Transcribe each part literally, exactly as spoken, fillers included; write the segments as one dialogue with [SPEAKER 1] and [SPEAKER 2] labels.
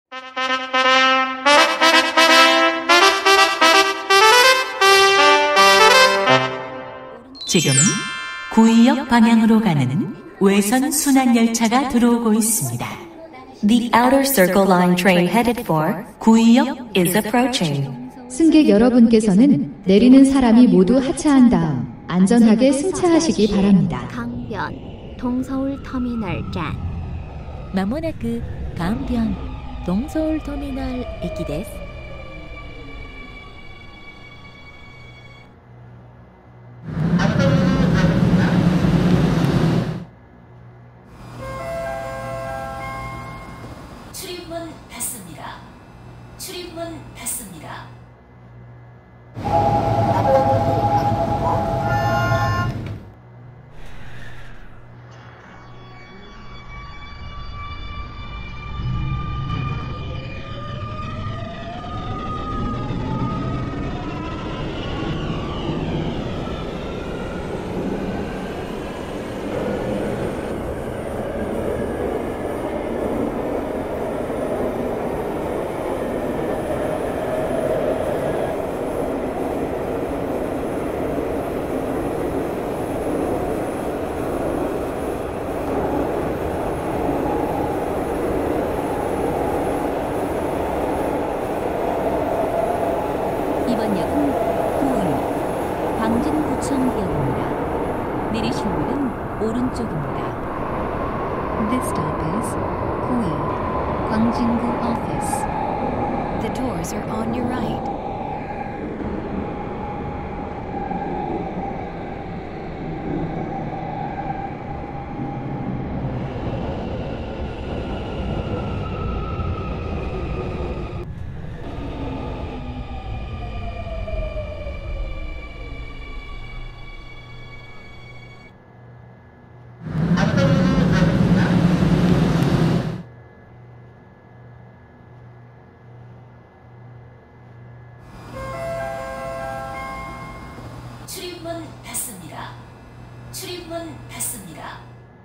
[SPEAKER 1] 지금 구의역 방향으로 가는 외선 순환 열차가 들어오고 있습니다.
[SPEAKER 2] The Outer Circle Line train headed for 구의역 is approaching.
[SPEAKER 3] 승객 여러분께서는 내리는 사람이 모두 하차한 다음 안전하게 승차하시기 바랍니다.
[SPEAKER 4] 강변 동서울 터미널 站
[SPEAKER 5] まもなく강변 동서울 터미널駅です。
[SPEAKER 1] 출입문 닫습니다. 출입문 닫습니다.
[SPEAKER 5] 이번 역은 구의 광진구청역입니다. 내리실 문은 오른쪽입니다. This stop is 구의 광진구 office. The doors are on your right. 출입문 닫습니다. 출입문 닫습니다.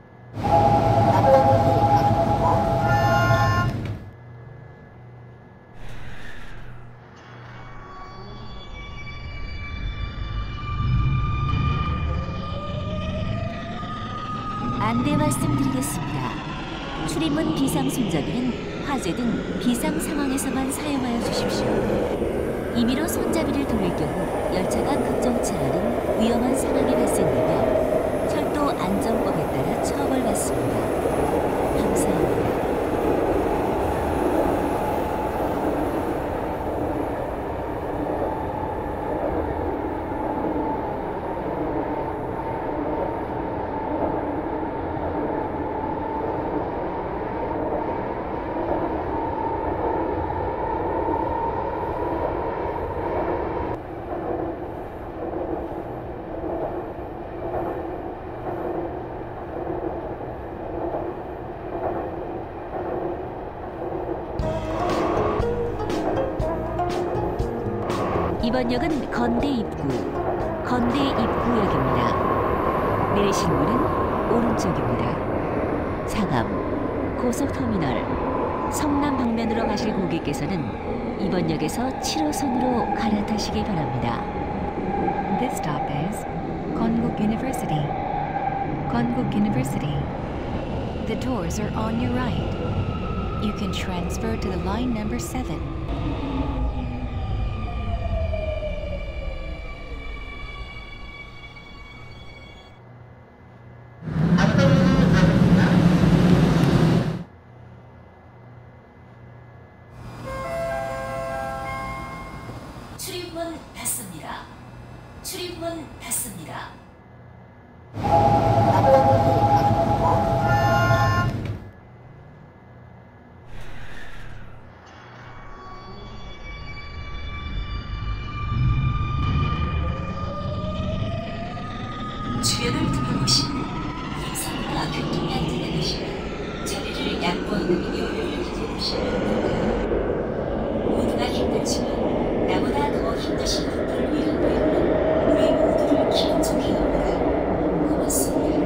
[SPEAKER 5] 안내 말씀드리겠습니다. 출입문 비상 손잡이는 화재 등 비상 상황에서만 사용하여 주십시오. 임의로 손잡이를 돌릴 경우 열차가 급정차하는 위험한 상황이 발생되며 철도 안전법에 따라 처벌받습니다. 감사합니다. 이번 역은 건대 입구, 건대 입구역입니다. 내리실 문은 오른쪽입니다. 상암, 고속터미널, 성남 방면으로 가실 고객께서는 이번 역에서 칠 호선으로 갈아타시기 바랍니다. This stop is 건국 University. 건국 University. The doors are on your right. You can transfer to the line number seven. 출입문 닫습니다. 출입문 닫습니다. 주변을 둘러보시고 예상과 교통이 안전하시면 자리를 양보하는 여유를 가져보시면 됩니다. 모두가 힘들지만 나보다 더 힘드신 분들을 위한 배우는 우리 모두를 기분 좋게 합니다. 고맙습니다.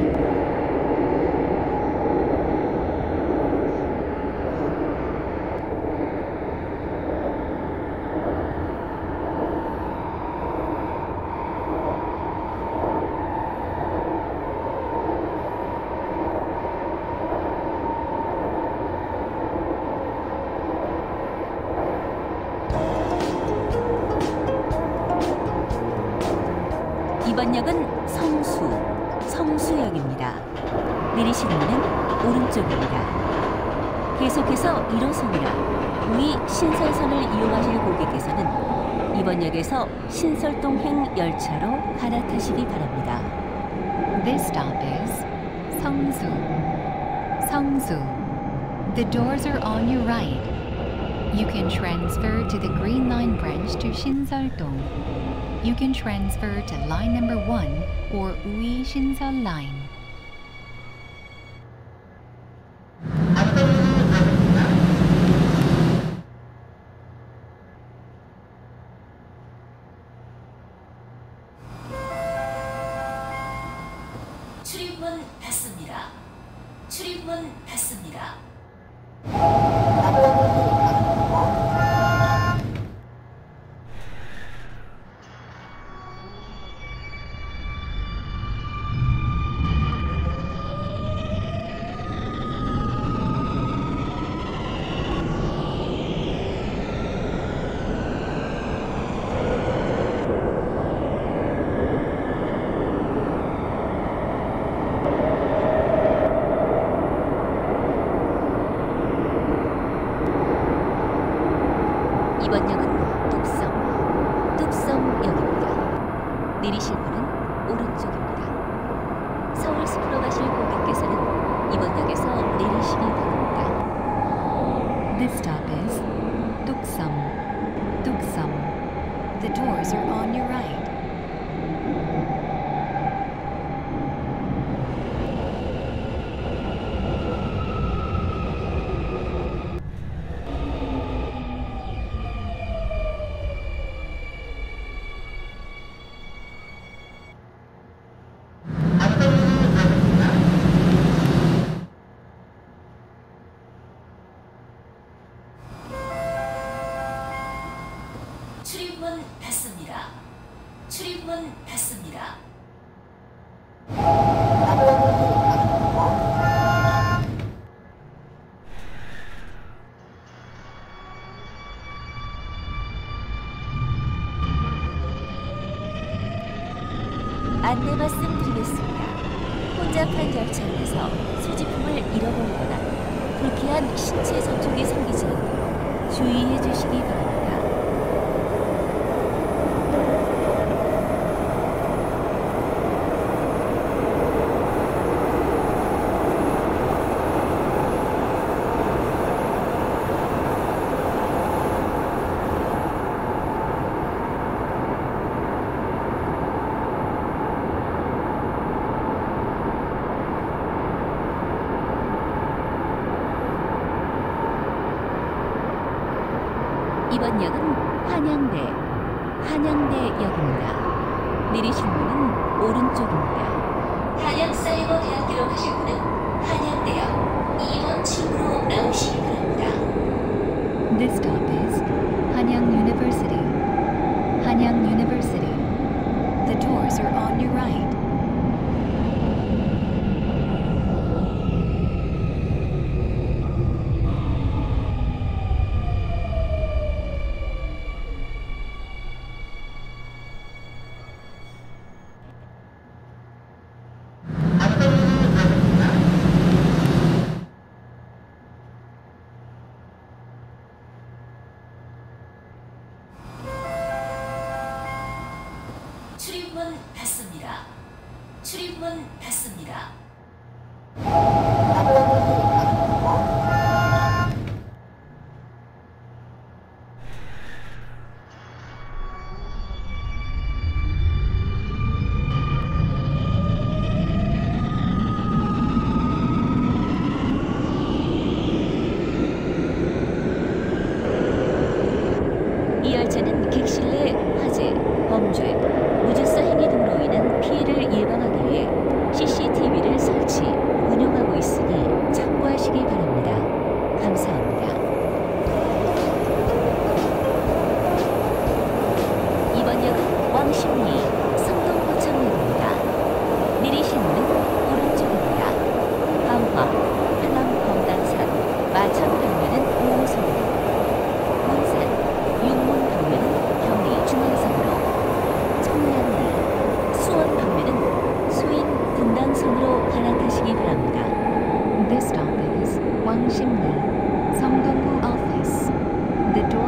[SPEAKER 5] 이번 역은 성수, 성수역입니다. 내리실 문은 오른쪽입니다. 계속해서 일 호선이나 위 신설선을 이용하실 고객께서는 이번 역에서 신설동행 열차로 갈아타시기 바랍니다.
[SPEAKER 6] This stop is 성수. 성수. The doors are on your right. You can transfer to the Green Line branch to 신설동. You can transfer to line number one or 위 신설 line.
[SPEAKER 1] 출입문 닫습니다. 출입문 닫습니다.
[SPEAKER 5] 이번 역은 뚝섬, 뚝섬역입니다. 내리실 문은 오른쪽입니다. 서울 숲으로 가실 고객께서는 이번 역에서 내리시기 바랍니다.
[SPEAKER 6] This stop is 뚝섬. 뚝섬. The doors are on your right.
[SPEAKER 1] 출입문 닫습니다. 출입문 닫습니다.
[SPEAKER 5] 안내 말씀드리겠습니다. 혼잡한 열차 안에서 소지품을 잃어버리거나 불쾌한 신체 접촉이 생기지 않도록 주의해 주시기 바랍니다. 이번 역은 한양대, 한양대역입니다. 내리실 문은 오른쪽입니다.
[SPEAKER 1] 한양사이버대학교로 가실 분은 한양대역 이 번 출구로 나오시기 바랍니다.
[SPEAKER 6] This stop is 한양 University. 한양 University. The doors are on your right.
[SPEAKER 1] 출입문 닫습니다. 출입문 닫습니다.
[SPEAKER 5] 이 열차는 객실 내 화재, 범죄, 무질서 행위 등으로 인한 피해를 예방하기 위해 씨씨티비를 설치, 운영하고 있으니 참고하시기 바랍니다. 감사합니다. 이번 역은 왕십리, 성동포천역입니다. 내리실 문은 오른쪽입니다. 강화, 하남 검단산, 마천 방면은 오 호선으로, 문산, 육문 방면은 경리 중앙선으로, 청량리, 수원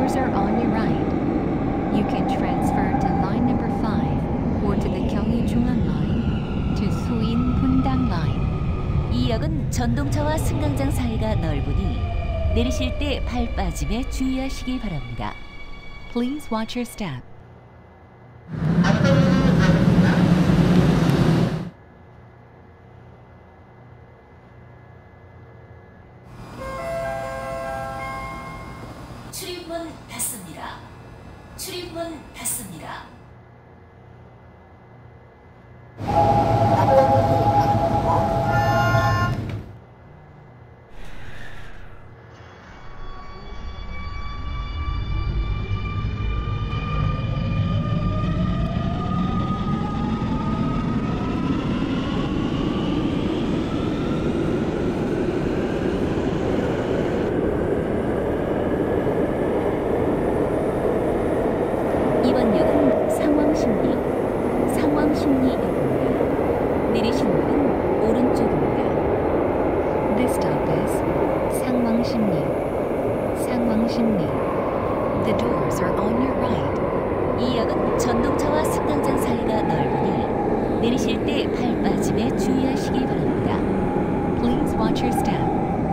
[SPEAKER 6] doors are on your right. You can transfer to line number five or to the Gyeongui-Junghan line to Suin-Bundang line.
[SPEAKER 5] 이 역은 전동차와 승강장 사이가 넓으니 내리실 때 발 빠짐에 주의하시기 바랍니다.
[SPEAKER 6] Please watch your step.
[SPEAKER 1] 출입문 닫습니다. 출입문 닫습니다.
[SPEAKER 5] 이번 역은 상왕십리, 상왕십리역입니다. 내리실 문은 오른쪽입니다.
[SPEAKER 6] This stop is Sangwangsimni. Sangwangsimni. The doors are on your right.
[SPEAKER 5] 이 역은 전동차와 승강장 사이가 넓으니 내리실 때 발 빠짐에 주의하시기 바랍니다.
[SPEAKER 6] Please watch your step.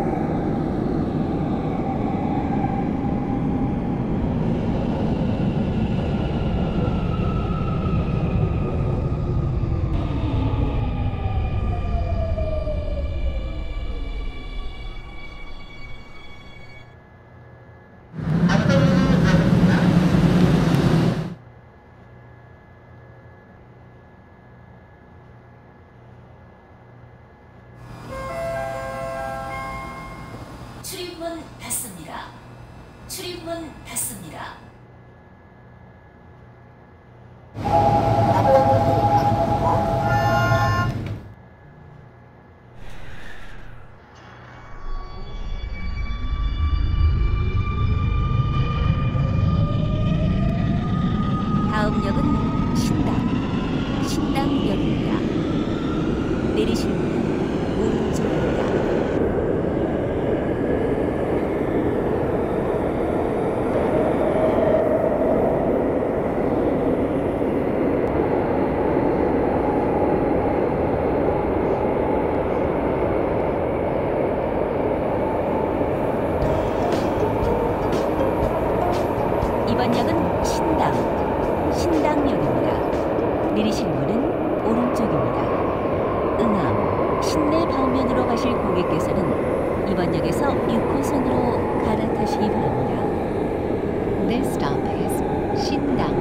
[SPEAKER 1] 출입문 닫습니다. 출입문 닫습니다.
[SPEAKER 5] 다음 역은 신당, 신당역입니다. 내리실 문은 오른쪽입니다. 이번 역은 신당, 신당역입니다. 내리실 문은 오른쪽입니다. 응암, 신내 방면으로 가실 고객께서는 이번 역에서 육 호선으로 갈아타시기 바랍니다.
[SPEAKER 6] This stop is Shindang.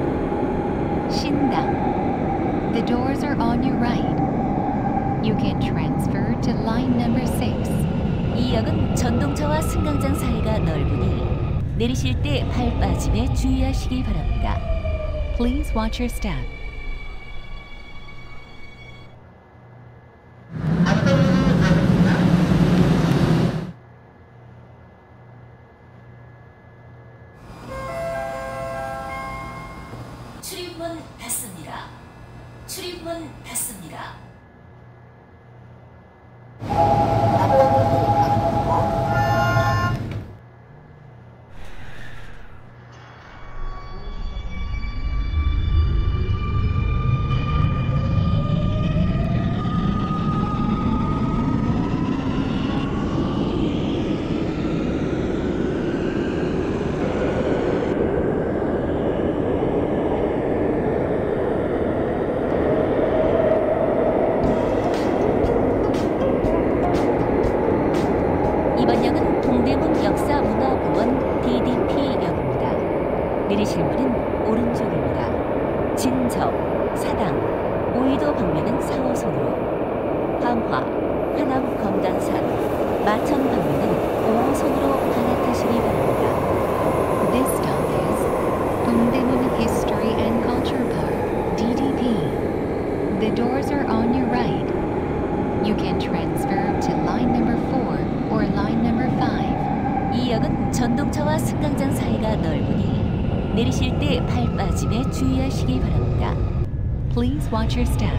[SPEAKER 6] Shindang. The doors are on your right. You can transfer to line number six.
[SPEAKER 5] 이 역은 전동차와 승강장 사이가 넓으니 내리실 때 발 빠짐에 주의하시기 바랍니다.
[SPEAKER 6] Please watch your step.
[SPEAKER 1] 출입문 닫습니다. 출입문 닫습니다.
[SPEAKER 5] 이번 역은 동대문 역사문화공원 디디피역입니다. 내리실 문은 오른쪽입니다. 진접, 사당, 오이도 방면은 사 호선으로, 황화, 하남 검단산, 마천 방면은 오 호선으로 갈아타시기 바랍니다.
[SPEAKER 6] This stop is Dongdaemun History and Culture Park, D D P. The doors are on your right. You can transfer to line number four or line number five.
[SPEAKER 5] 이 역은 전동차와 승강장 사이가 넓으니 내리실 때 발 빠짐에 주의하시기 바랍니다.
[SPEAKER 6] Please watch your step.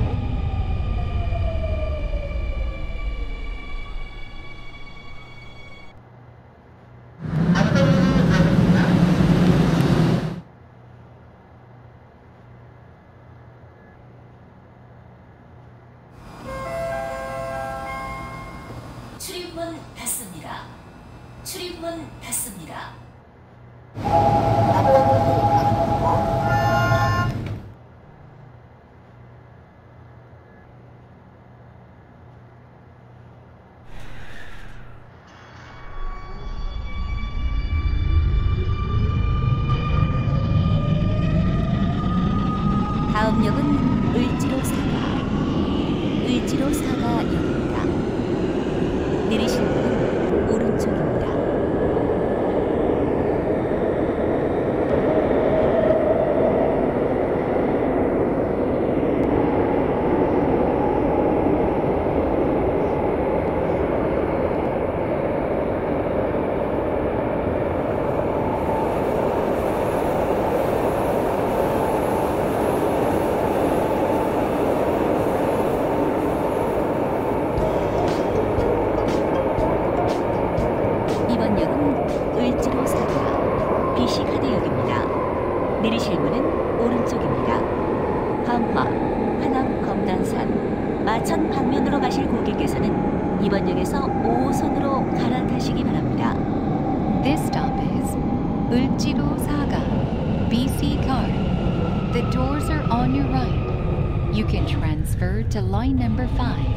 [SPEAKER 1] 받습니다.
[SPEAKER 5] 다음 역은 을지로 사가, 을지로 사가역입니다. 내리실 문은 오른쪽입니다. 이번 역은 을지로 사가, 비씨카드역입니다. 내리실 문은 오른쪽입니다. 광화, 하남 검단산, 마천 방면으로 가실 고객께서는 이번 역에서 오 호선으로 갈아타시기 바랍니다.
[SPEAKER 6] This stop is Ulchiro Saga, B C Card. The doors are on your right. You can transfer to line number five.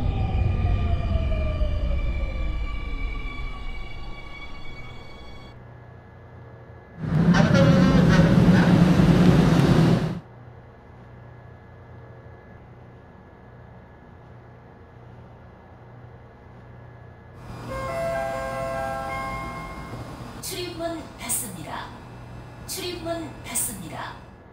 [SPEAKER 1] 출입문 닫습니다. 출입문 닫습니다.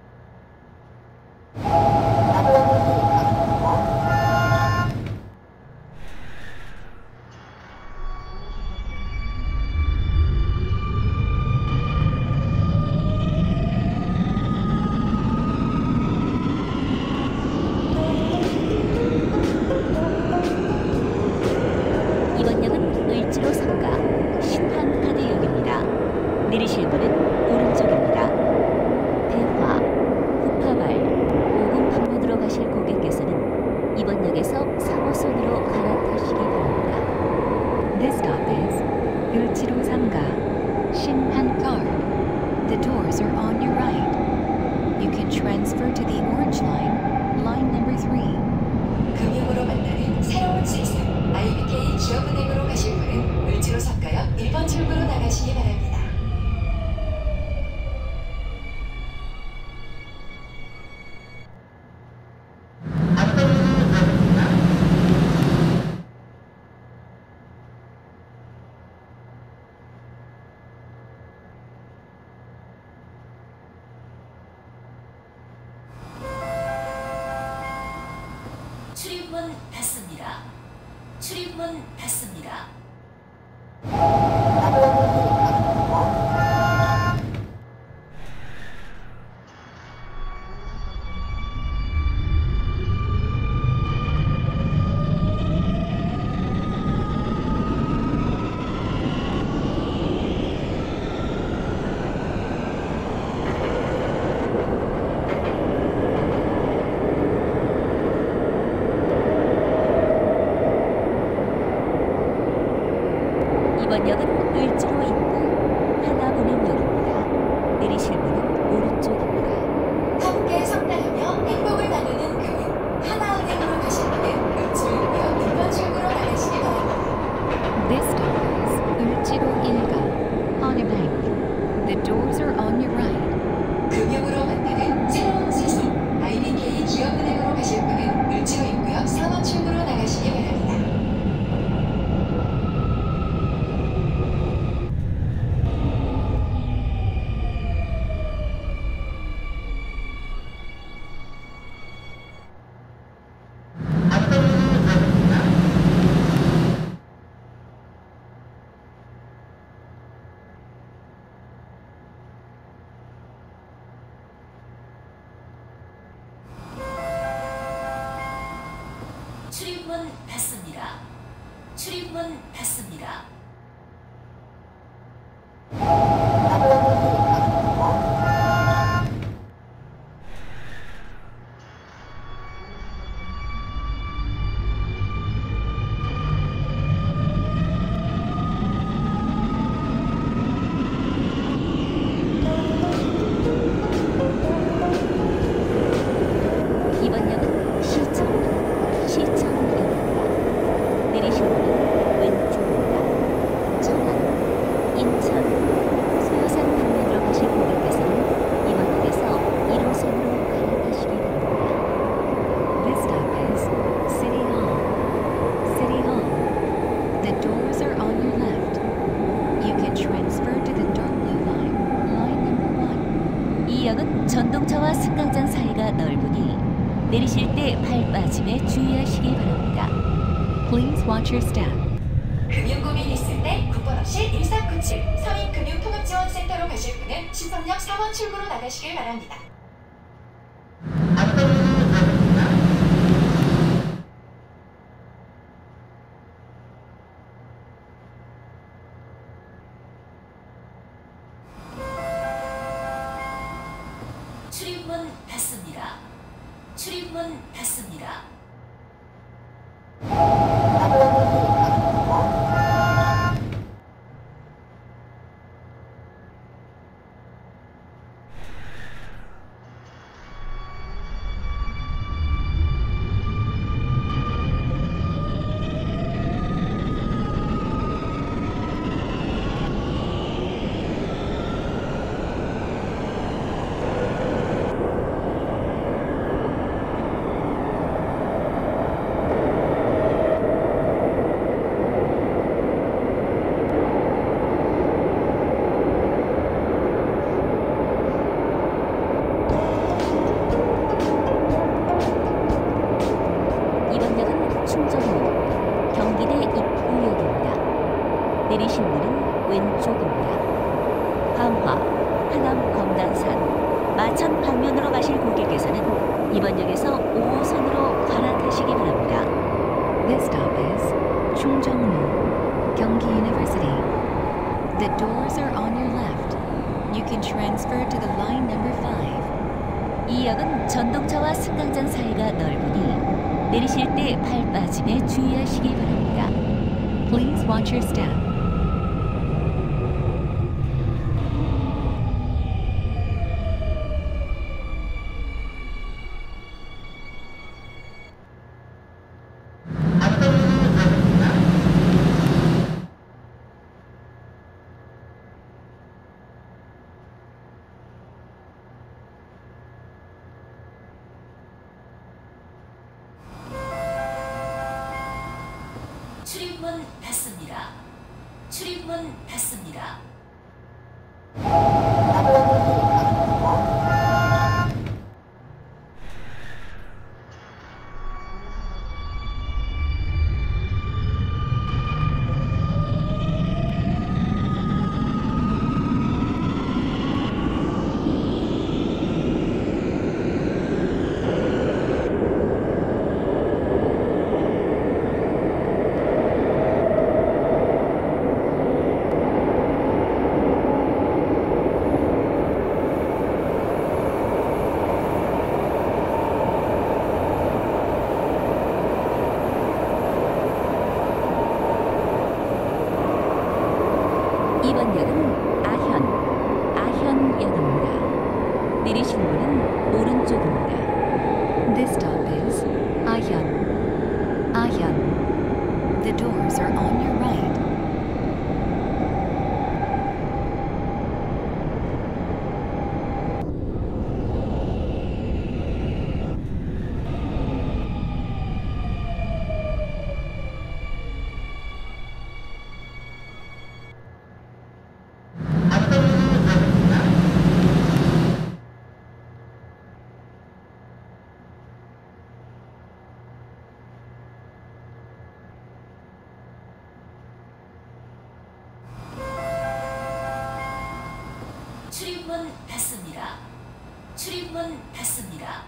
[SPEAKER 5] 이번 역은 을지로 삼가, 신한카드역입니다. 내리실 문은 오른쪽입니다. 대화, 구파발, 오금 방면으로 가실 고객께서는 이번 역에서 삼 호선으로 갈아타시기 바랍니다.
[SPEAKER 6] This stop is Ulchiro Samga, Shinhan Card. The doors are on your right. You can transfer to the orange line, line number three.
[SPEAKER 7] 금융으로 만나는 새로운 세상 아이비케이 기업은행으로 가실 분은 을지로 삼가역 일 번 출구로 나가시기 바랍니다.
[SPEAKER 1] 출입문 닫습니다. 출입문 닫습니다.
[SPEAKER 5] 이번 역은 을지로 입구, 하나은행역입니다. 내리실 문은 오른쪽입니다.
[SPEAKER 7] 함께 성장하며 행복을 나누는 그분 하나은행으로 가실 분은 을지로 입구역 일 번 출구로 나가시기 바랍니다.
[SPEAKER 6] This stop is Ulchiro Ilga, Hanabank. The doors are on your right.
[SPEAKER 7] 금융으로 만나는 새로운 세상 아이비케이 기업은행으로 가실 분은 을지로 입구역 사 번 출구로 나가시기 바랍니다.
[SPEAKER 1] 출입문 닫습니다. 출입문 닫습니다.
[SPEAKER 5] 내리실 때 발 빠짐에 주의하시기 바랍니다.
[SPEAKER 6] Please watch your step.
[SPEAKER 7] 금융 고민이 있을 때 국번 없이 일삼구칠 서민금융통합지원센터로 가실 분은 신성역 사 번 출구로 나가시길 바랍니다.
[SPEAKER 1] 출입문 닫습니다. 출입문 닫습니다.
[SPEAKER 5] 내리실 문은 왼쪽입니다. 함화, 하남 검단산, 마천 방면으로 가실 고객께서는 이번 역에서 오 호선으로 갈아타시기 바랍니다.
[SPEAKER 6] This stop is 충정로, 경기 University. The doors are on your left. You can transfer to the line number five.
[SPEAKER 5] 이 역은 전동차와 승강장 사이가 넓으니 내리실 때 발 빠짐에 주의하시기 바랍니다.
[SPEAKER 6] Please watch your step.
[SPEAKER 1] 출입문 닫습니다. 출입문 닫습니다.
[SPEAKER 5] 이번 역은 아현, 아현역입니다. 내리실 문은 오른쪽입니다.
[SPEAKER 6] This stop is Ahyeon, Ahyeon. The doors are on your right.
[SPEAKER 1] 출입문 닫습니다. 출입문 닫습니다.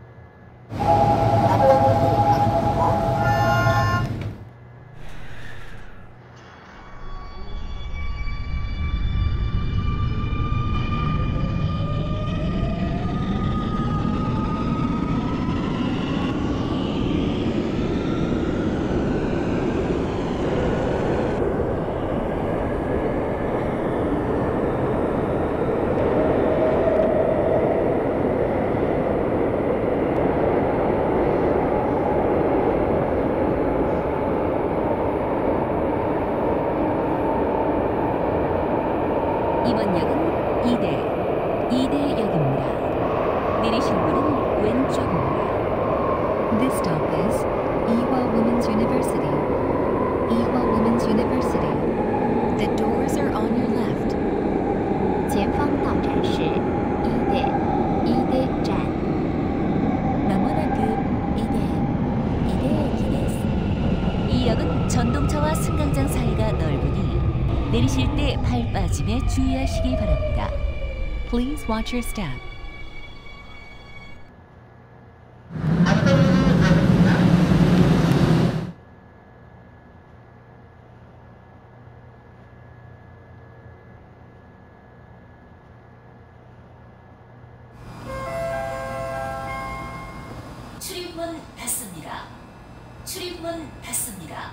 [SPEAKER 5] 이번 역은 이대, 이대역입니다. 내리실 문은 왼쪽입니다.
[SPEAKER 6] This stop is Ewha Women's University. Ewha Women's University. The doors are on your left.
[SPEAKER 4] 前方到站是一대, 이대站.
[SPEAKER 5] 너무나 그 빠짐에 주의하시기 바랍니다.
[SPEAKER 6] Please watch your step.
[SPEAKER 1] 출입문 닫습니다. 출입문 닫습니다.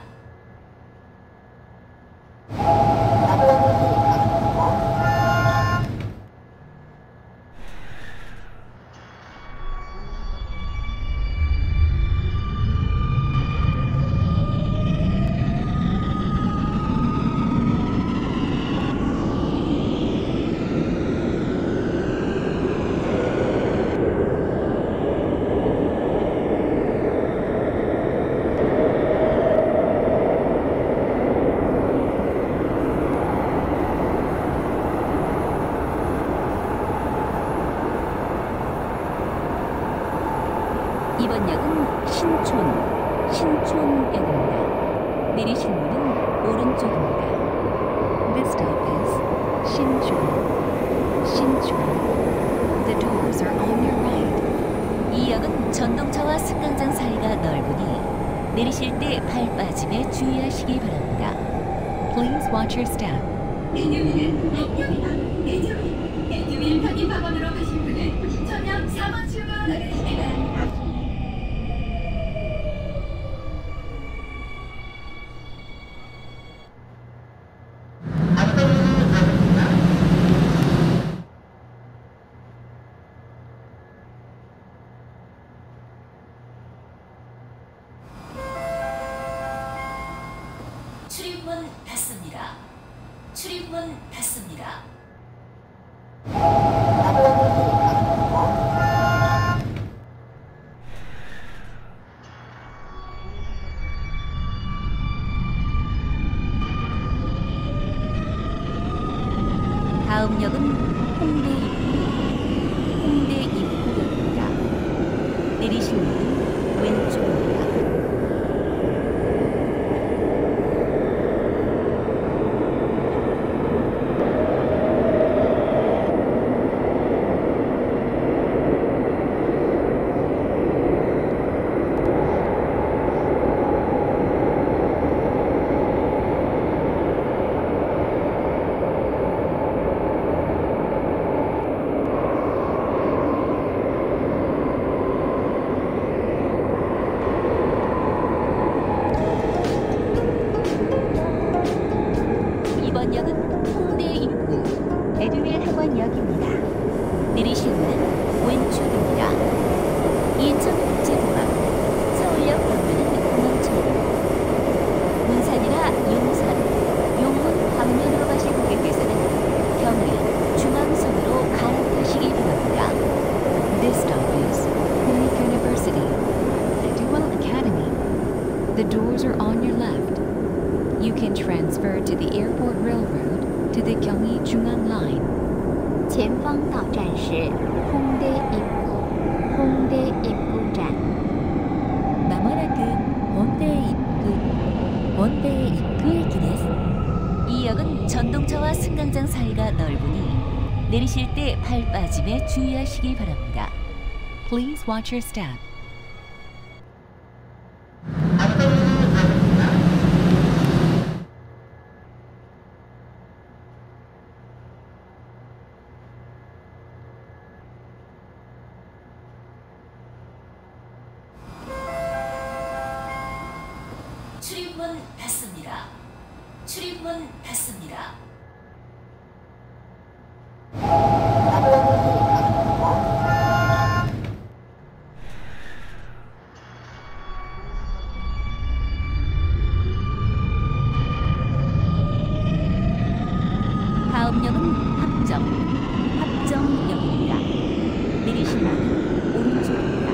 [SPEAKER 5] 이번 역은 신촌, 신촌역입니다. 내리실 문은 오른쪽입니다.
[SPEAKER 6] This stop is Shinchon. Shinchon. The doors are on your right.
[SPEAKER 5] 이 역은 전동차와 승강장 사이가 넓으니 내리실 때 발 빠짐에 주의하시기 바랍니다.
[SPEAKER 6] Please watch your step.
[SPEAKER 7] 내년에는 학교이다. 내년 내년 편입학원으로 가실 분은 신촌역 사 번 출구로 나가시기 바랍니다.
[SPEAKER 1] 출입문 닫습니다. 출입문 닫습니다.
[SPEAKER 5] 다음 역은 홍대 입구, 홍대 입구역입니다. 내리실 문은 왼쪽입니다. 이번 역은 홍대 입구 에듀윌 학원역입니다. 내리실 문은 왼쪽입니다. 인천국제공항, 서울역 방면은 공항철도, 문산이나 용산, 용문 방면으로 가실 고객께서는 경의, 중앙선으로 갈아타시기 바랍니다.
[SPEAKER 6] This stop is Korean University. Dual Academy. The doors are on your left. You can transfer to the Airport Railroad to the Gyeonggi Jungang Line.
[SPEAKER 4] 前方到站是홍대 입구, 홍대 입구站.
[SPEAKER 5] 마모나크 홍대 입구, 홍대 입구駅です. 이 역은 전동차와 승강장 사이가 넓으니 내리실 때 발 빠짐에 주의하시기 바랍니다.
[SPEAKER 6] Please watch your step.
[SPEAKER 1] 출입문 닫습니다. 출입문 닫습니다.
[SPEAKER 5] 다음 역은 합정, 합정역입니다. 내리실 문은 오른쪽입니다.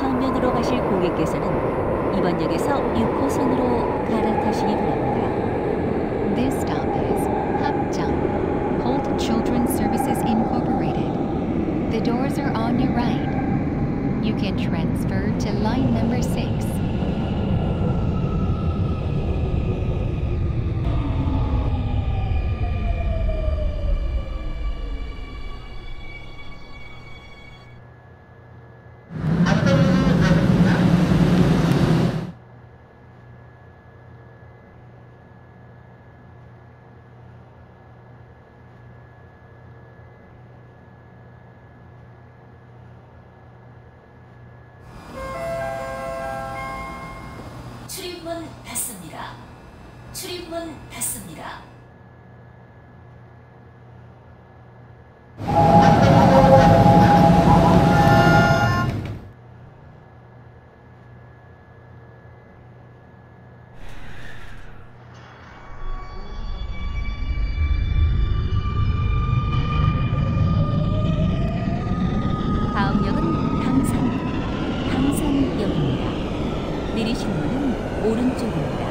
[SPEAKER 5] 방면으로 가실 고객께서는 이번 역에서 육 호선으로 갈아타시기 바랍니다.
[SPEAKER 6] This stop is Hapjeong, Holt Children's Services Incorporated. The doors are on your right. You can transfer to line number six.
[SPEAKER 1] 출입문 닫습니다. 출입문 닫습니다.
[SPEAKER 5] 다음 역은 당산, 당산역입니다. 내리실 문은 오른쪽입니다.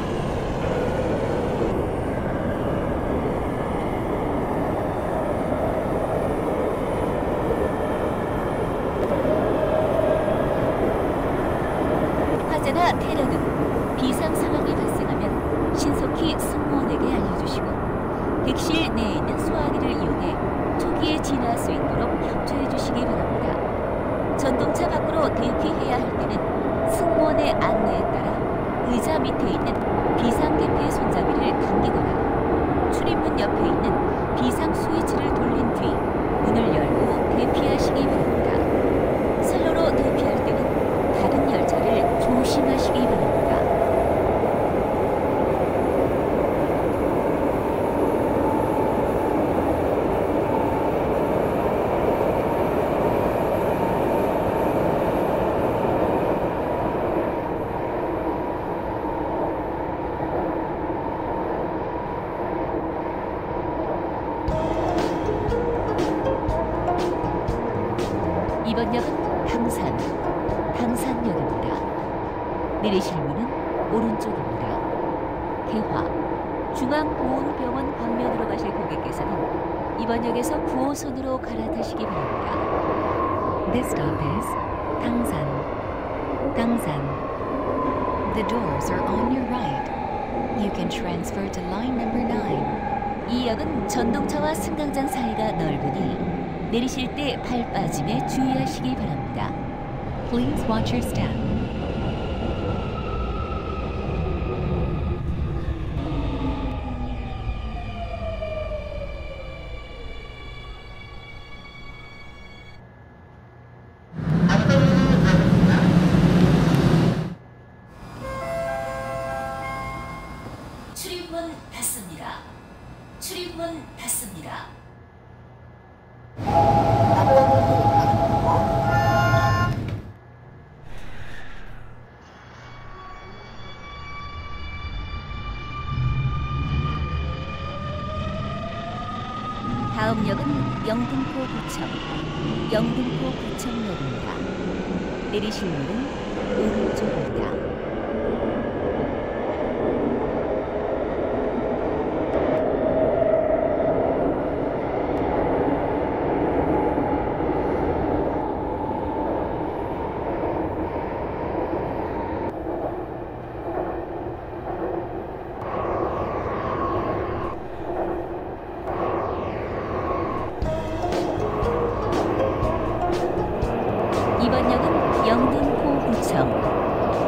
[SPEAKER 5] 화재나 테러 등 비상 상황이 발생하면 신속히 승무원에게 알려주시고 객실 내에 있는 소화기를 이용해 초기에 진화할 수 있도록 협조해 주시기 바랍니다. 전동차 밖으로 대피해야 할 때는 승무원의 안내에 따라 의자 밑에 있는 비상개폐 손잡이를 당기거나 출입문 옆에 있는 비상 스위치를 돌린 뒤 문을 열고 대피하시기 바랍니다. 선로로 대피할 때는 다른 열차를 조심하시기 바랍니다. 이번 역은 당산, 당산역입니다. 내리실 문은 오른쪽입니다. 개화, 중앙보훈병원 방면으로 가실 고객께서는 이번 역에서 구 호선으로 갈아타시기 바랍니다.
[SPEAKER 6] This stop is Dangsan. Dangsan. The doors are on your right. You can transfer to line number nine.
[SPEAKER 5] 이 역은 전동차와 승강장 사이가 넓으니 내리실 때 발 빠짐에 주의하시기 바랍니다.
[SPEAKER 6] Please watch your step.
[SPEAKER 1] 출입문 닫습니다. 출입문 닫습니다.
[SPEAKER 5] 다음 역은 영등포구청, 영등포구청역입니다. 내리실 문은 오른쪽입니다. 이번 역은 영등포구청,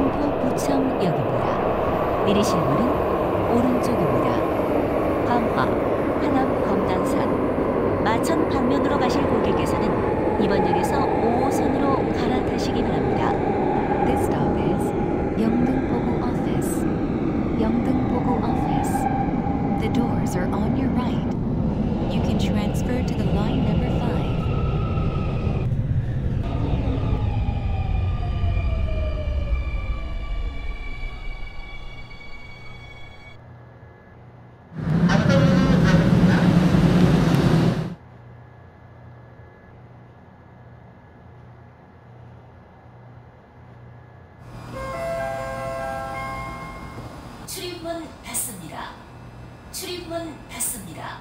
[SPEAKER 5] 영등포구청역입니다. 내리실 문은 오른쪽입니다. 광화, 하남 검단산, 마천 방면으로 가실 고객께서는 이번 역에서 오 호선으로 갈아타시기 바랍니다.
[SPEAKER 6] This stop is Yeongdeungpogu Office. Yeongdeungpogu Office. The doors are on your right. You can transfer to the line number five.
[SPEAKER 1] 출입문 닫습니다. 출입문 닫습니다.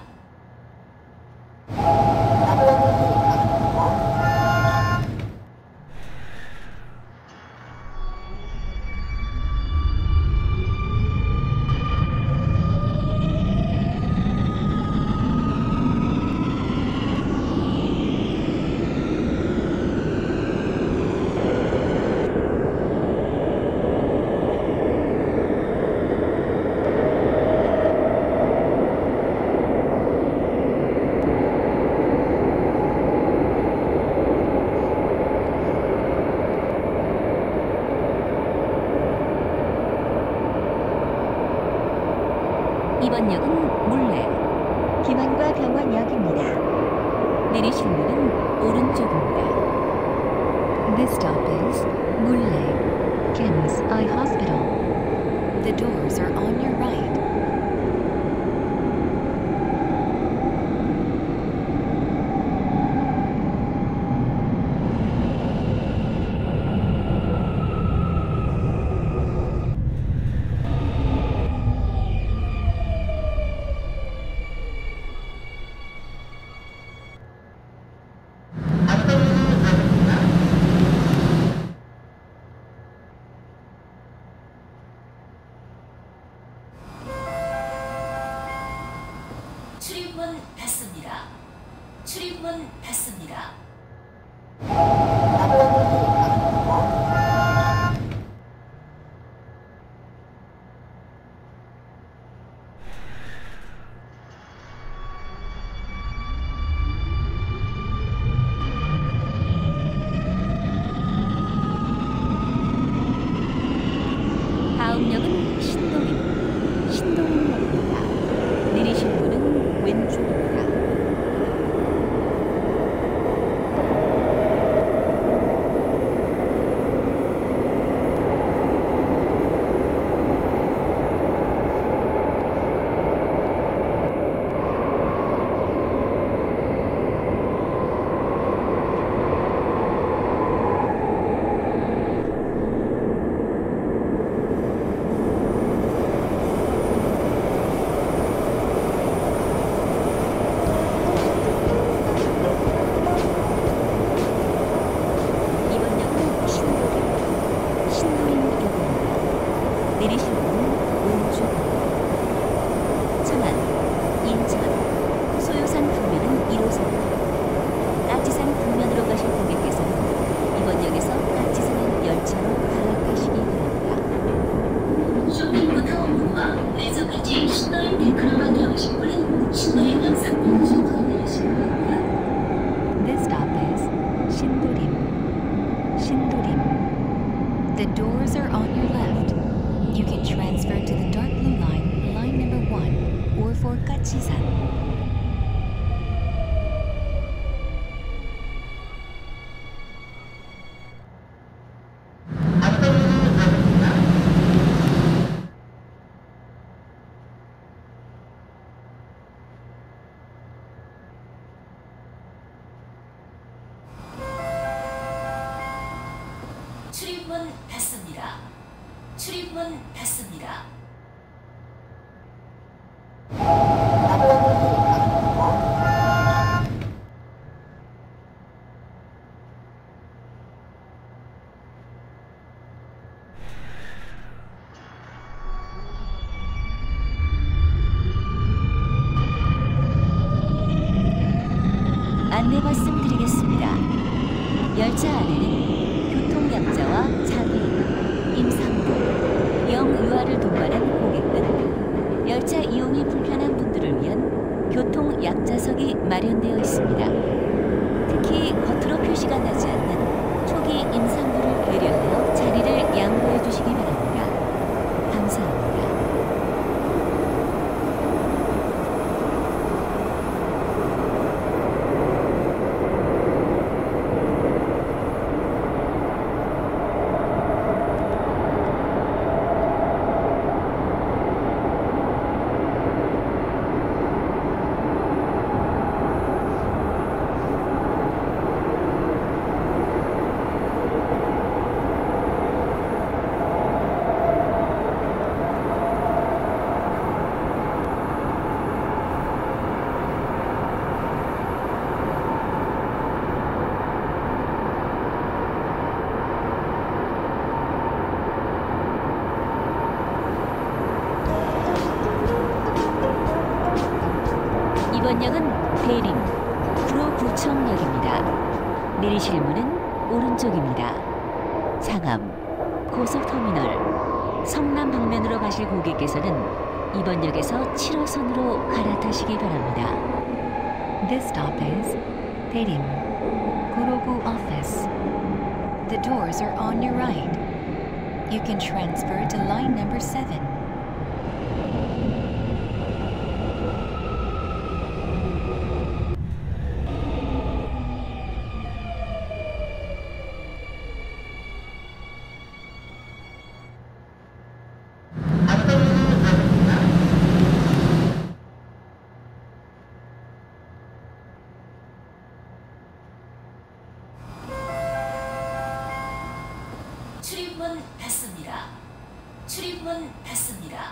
[SPEAKER 5] 이번 역은 물레, 김한과 병원역입니다. 내리실 문은 오른쪽입니다.
[SPEAKER 6] This stop is Mulle, Kim's Eye Hospital. The doors are on your right.
[SPEAKER 1] 출입문 닫습니다. 출입문 닫습니다.
[SPEAKER 5] 다음 역은 신도림, 신도림역입니다. 내리실 문은 왼쪽입니다. 이번 역은 신도림, 신도림역입니다. 내리실 문은 오른쪽입니다. 천안, 인천, 소요산 북면은 일 호선, 까치산 북면으로 가실 고객께서는 이번 역에서 까치산 열차로 갈아타시기 바랍니다. 쇼핑부터 무화, 레저까지 신도림 데크로 방향하실 분은 신도림 상품부터 내리시기 바랍니다.
[SPEAKER 6] This stop is Shindorim. Shindorim. The doors are on your left. You can transfer to the dark blue line, line number one, or for Gachisan.
[SPEAKER 1] 출입문 닫습니다. 출입문 닫습니다. 안내 말씀드리겠습니다. 열차 안에는 교통약자와 장애인, 임산부, 영유아를 동반한 고객 등 열차 이용이 불편한 분들을 위한 교통약자석이 마련되어 있습니다. 특히 겉으로 표시가 나지 않는 초기 임산부를 배려하여 자리를 양보해 주시기 바랍니다. 감사합니다.
[SPEAKER 5] 이번 역은 대림 구로구청역입니다. 내리실 문은 오른쪽입니다. 상암, 고속터미널, 성남 방면으로 가실 고객께서는 이번 역에서 칠 호선으로 갈아타시기 바랍니다.
[SPEAKER 6] This stop is Daerim, Gurogu Office. The doors are on your right. You can transfer to line number seven.
[SPEAKER 1] 출입문 닫습니다. 출입문 닫습니다.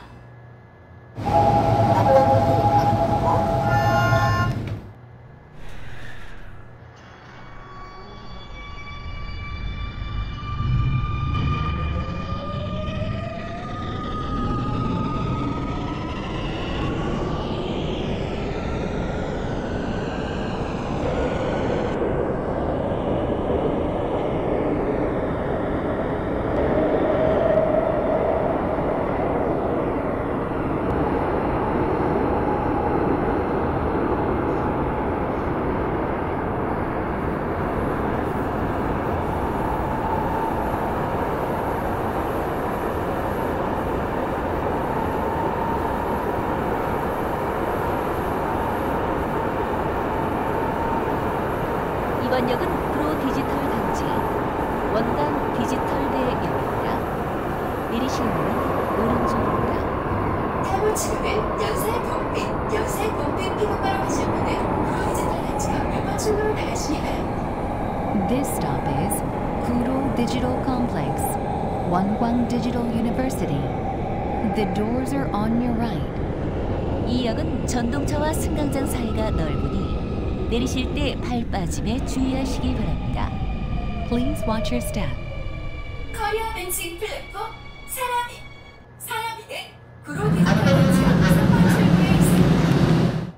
[SPEAKER 5] 이번 역은 프로 디지털 단지 원광 디지털대역입니다. 내리실 문은 오른쪽입니다.
[SPEAKER 7] 탈모 치료는 연세 봄빛, 연세 봄빛 피부과로 가실 분은 프로 디지털 단지가 몇 번 출구로 나가시기 바랍니다.
[SPEAKER 6] This stop is Kuro Digital Complex, Wankwang Digital University. The doors are on your right.
[SPEAKER 5] 이 역은 전동차와 승강장 사이가 넓으니 내리실 때 발 빠짐에 주의하시기 바랍니다.
[SPEAKER 6] Please watch your step.
[SPEAKER 7] 커리어 벤칭 플랫폼 사람이 사람이는 구로 디지털 단지 앞 삼 번 출구에 있습니다.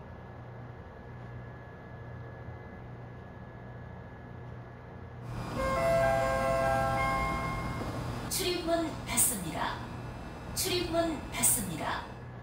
[SPEAKER 1] 출입문 닫습니다. 출입문 닫습니다.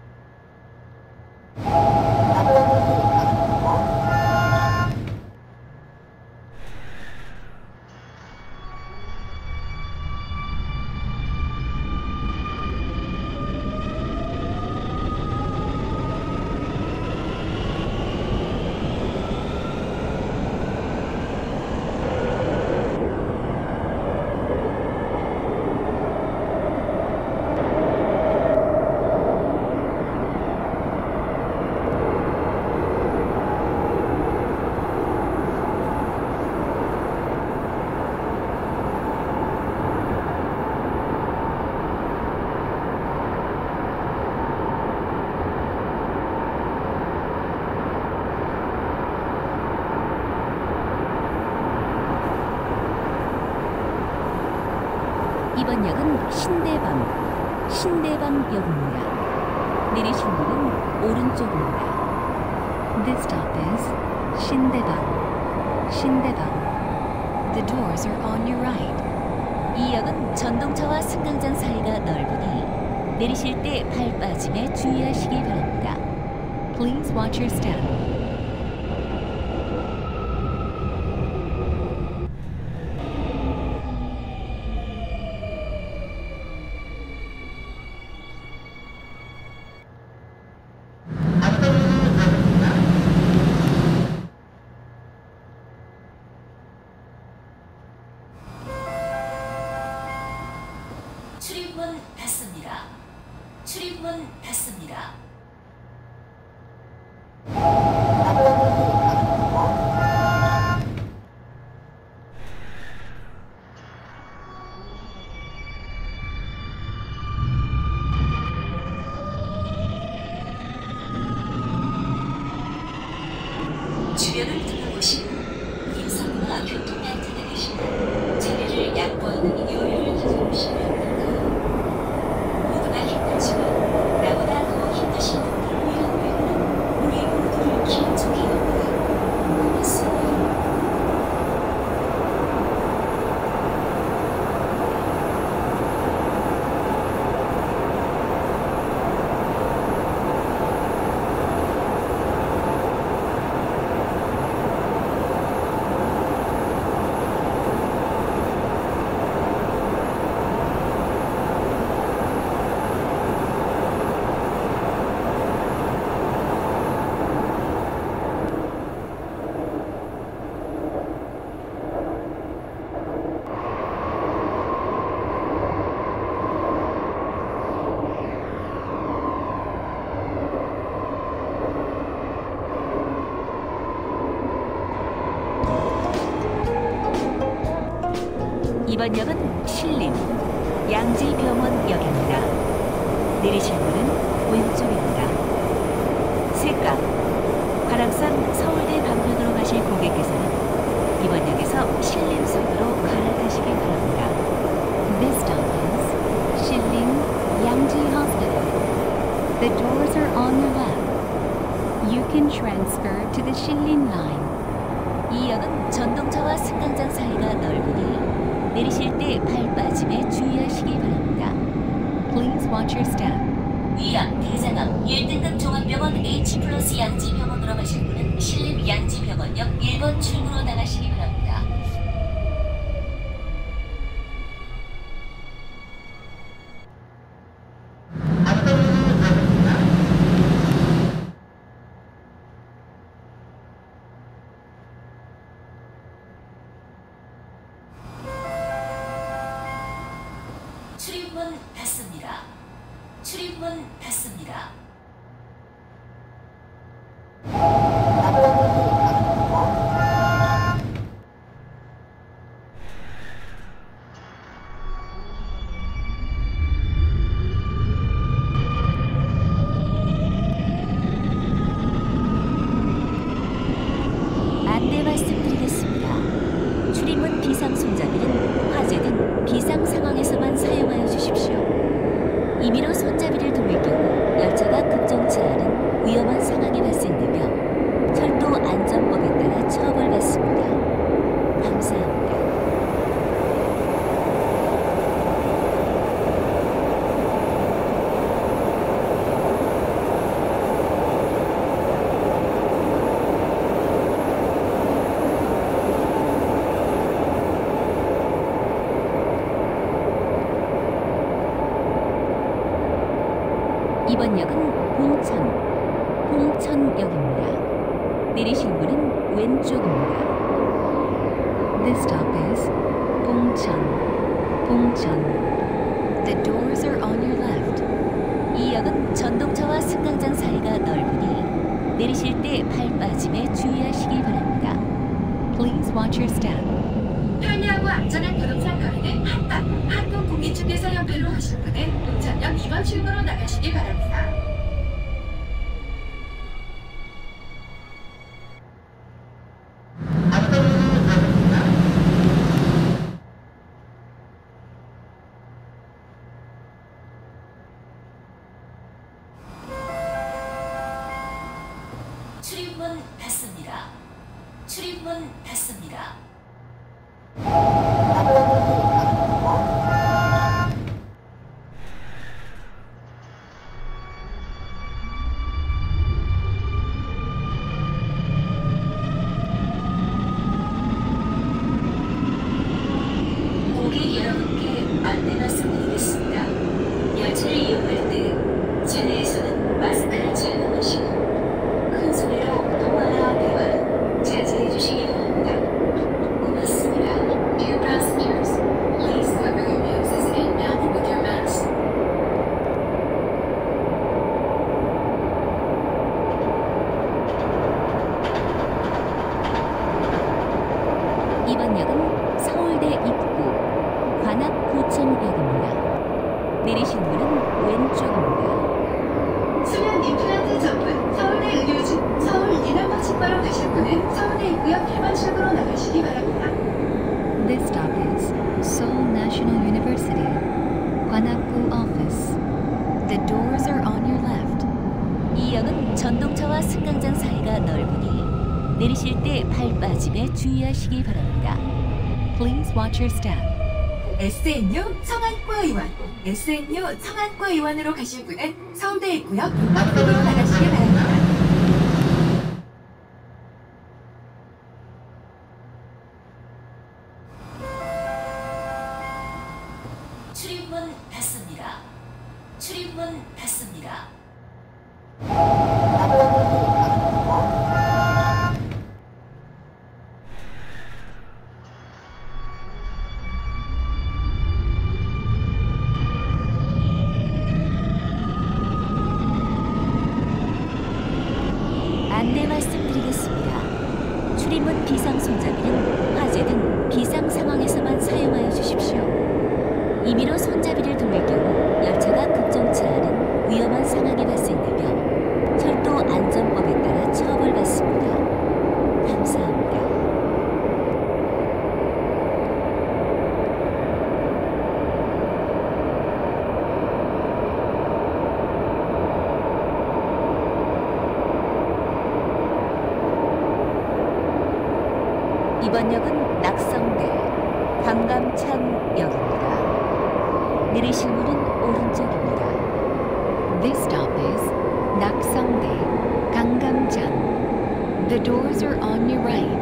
[SPEAKER 5] 이번 역은 신대방, 신대방역입니다. 내리실 문은 오른쪽입니다.
[SPEAKER 6] This stop is Shindebang, Shindebang. The doors are on your right.
[SPEAKER 5] 이 역은 전동차와 승강장 사이가 넓으니 내리실 때 발 빠짐에 주의하시기 바랍니다.
[SPEAKER 6] Please watch your step.
[SPEAKER 1] 출입문 닫습니다. 출입문 닫습니다. 주변을 둘러보시고 인사와 교통단체가 계시면 자리를 양보하는 여유를 가져보시면 됩니다. 모두가 힘들지만 나보다 더 힘드신 분들 위한 외로는 우리 모두를
[SPEAKER 5] 이번 역은 신림 양지병원역입니다. 내리실 문은 왼쪽입니다. 색감 관악산 서울대 방면으로 가실 고객께서는 이번 역에서 신림역으로 갈아타시기 바랍니다.
[SPEAKER 6] This stop is Shilin Yangji Hospital. The doors are on your left. You can transfer to the Shilin line.
[SPEAKER 5] 이 역은 전동차와 승강장 사이가 넓으니 내리실 때 발 빠짐에 주의하시기 바랍니다.
[SPEAKER 6] Please watch your step.
[SPEAKER 5] 위암, 대장암, 일 등급 종합병원 H 플러스 양지병원으로 가실 분은 신림 양지병원역 일 번 출구로 나가시기 바랍니다. 출입문 닫습니다. 출입문 닫습니다. 안내 말씀드리겠습니다. 출입문 비상 손잡이는 화재 등 비상 상황에서만 사용하여 주십시오. 임의로 손잡이를 돌릴 경우 열차가 급정차하는 위험한 상황이 발생되며 철도 안전법에 따라 처벌받습니다. 감사합니다. 이번 역은 봉천, 봉천역입니다. 내리실 문은 왼쪽입니다.
[SPEAKER 6] This stop is Bongcheon. Bongcheon. The doors are on your left.
[SPEAKER 5] 이 역은 전동차와 승강장 사이가 넓으니 내리실 때 발 빠짐에 주의하시기 바랍니다.
[SPEAKER 6] Please watch your step.
[SPEAKER 7] 편리하고 안전한 교통상 거리는 한반, 한국 국민중개사 연필로 하실 분은 동천역 이 번 출구로 나가시기 바랍니다.
[SPEAKER 5] 출입문 닫습니다. 출입문 닫습니다. 고객 여러분께 안내 말씀드리겠습니다. 열차를 이용할 때 차내에서는 마스크를 착용하시고 큰 소리로 통화나 대화는 자제해 주시기 바랍니다. 고맙습니다. Dear passengers, please cover your noses and mouth with your mask. 이번 역은 서울대 입구 관악구청역입니다. 내리실 문은 왼쪽입니다.
[SPEAKER 7] 수면 임플란트 전문 서울대 의료진 서울 이남박 치과로 가실 분은 서울대 입구역 일 번 출구로 나가시기 바랍니다.
[SPEAKER 6] This stop is Seoul National University, Gwanakgu Office. The doors are on your left.
[SPEAKER 5] 이 역은 전동차와 승강장 사이가 넓으니 내리실 때 발 빠짐에 주의하시기 바랍니다.
[SPEAKER 6] Please watch your step.
[SPEAKER 7] 에스엔유 청안과 의원, 에스엔유 청안과 의원으로 가실 분은 서울대 입구역 육 번 출구로 나가시기 바랍니다.
[SPEAKER 5] 출입문 닫습니다. 출입문 닫습니다. 안내 말씀드리겠습니다. 출입문 비상 손잡이는 화재 등 비상 상황에서만 사용하여 주십시오. 이번 역은 낙성대 광감창역입니다. 내리실 문은 오른쪽입니다.
[SPEAKER 6] This stop is Naksangdae, Gangamchang. The doors are on your right.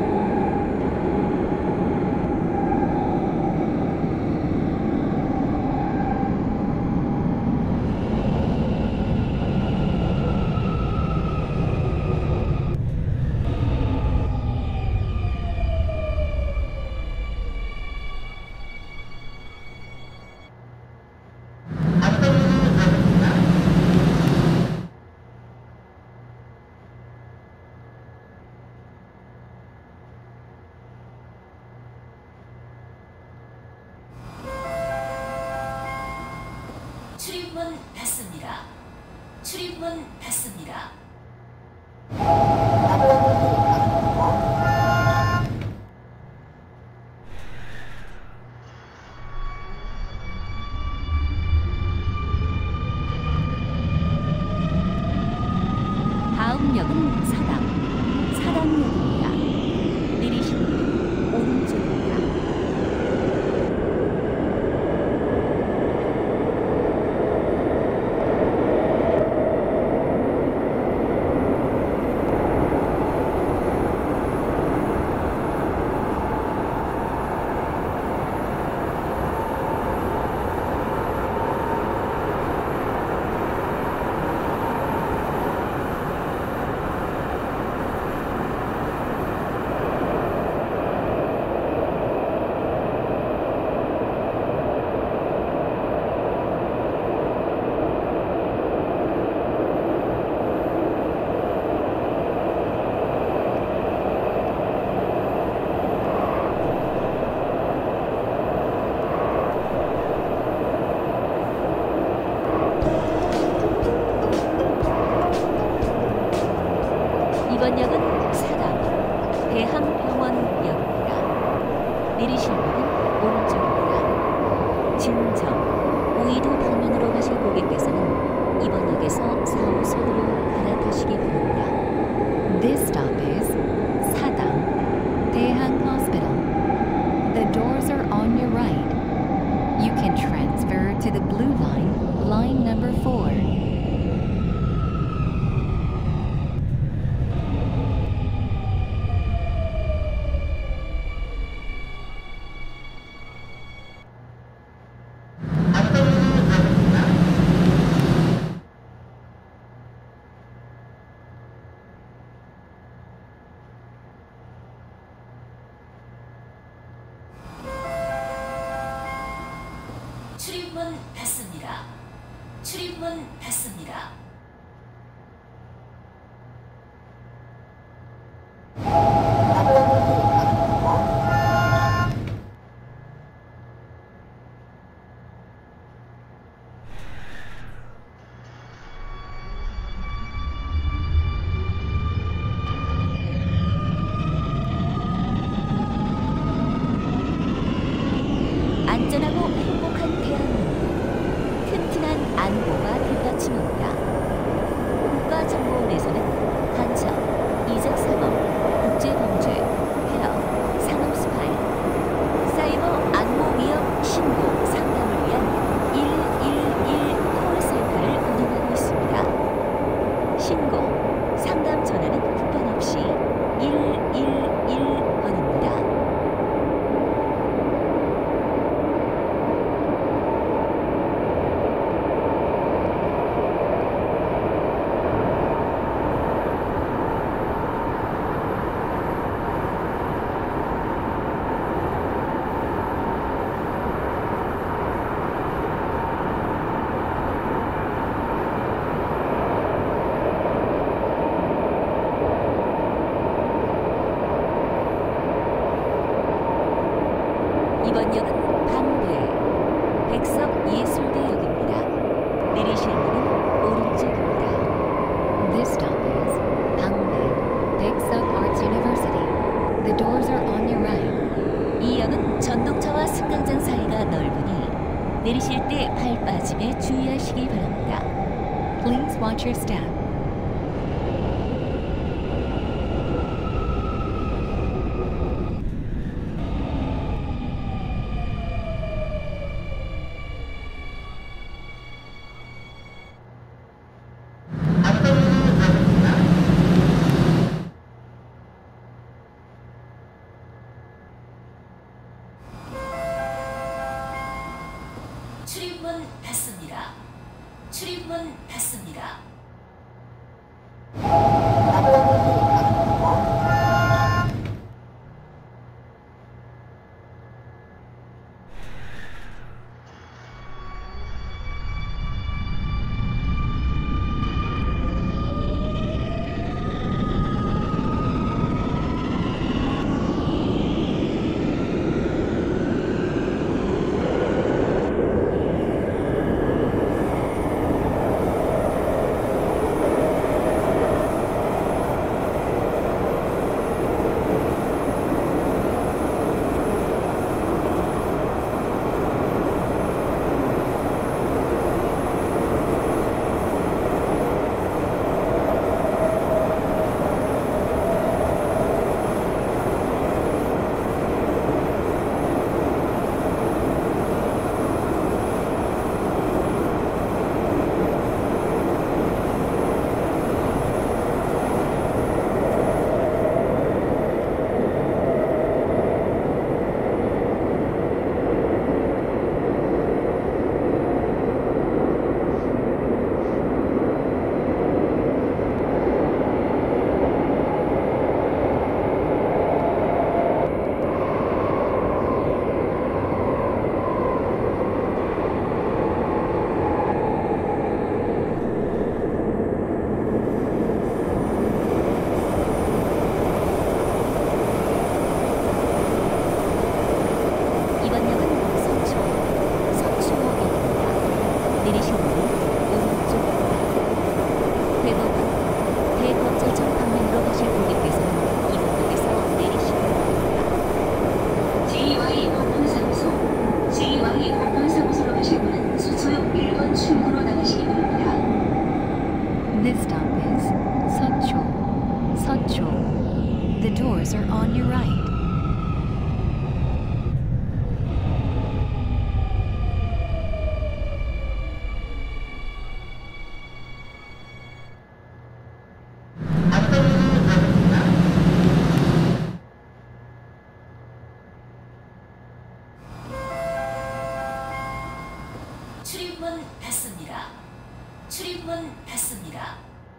[SPEAKER 1] 출입문 닫습니다. 출입문 닫습니다.
[SPEAKER 5] 다음 역은 사당, 사당역입니다. 내리실 문은 오른쪽입니다. 이번 역은 사당, 대한병원역입니다. 내리실 문은 오른쪽입니다. 진정, 오이도 방면으로 가실 고객께서는 이번 역에서 사 호선으로 갈아타시기 바랍니다.
[SPEAKER 6] This stop is Sadang, Daehan Hospital. The doors are on your right. You can transfer to the blue line, line number four.
[SPEAKER 1] 출입문 닫습니다. 출입문 닫습니다.
[SPEAKER 5] 안전하고 행복한 대한민국, 튼튼한 안보가 뒷받침합니다. 국가정보원에서는 간첩, 이적사범, 국제범죄, 폐업, 산업스파이, 사이버 안보 위협 신고 상담을 위한 일일일 콜센터를 운영하고 있습니다. 신고, 상담 전화는 국번 없이 일일일 번입니다. 이번 역은 방배, 백석예술대역입니다. 내리실 문은 오른쪽입니다.
[SPEAKER 6] This stop is Bangbae, Baeksuk Arts University. The doors are on your right.
[SPEAKER 5] 이 역은 전동차와 승강장 사이가 넓으니 내리실 때 발 빠짐에 주의하시기 바랍니다.
[SPEAKER 6] Please watch your step.
[SPEAKER 7] 출입문 닫습니다.
[SPEAKER 6] This stop is 서초. 서초. The doors are on your right.
[SPEAKER 7] 출입문 닫습니다. 출입문 닫습니다.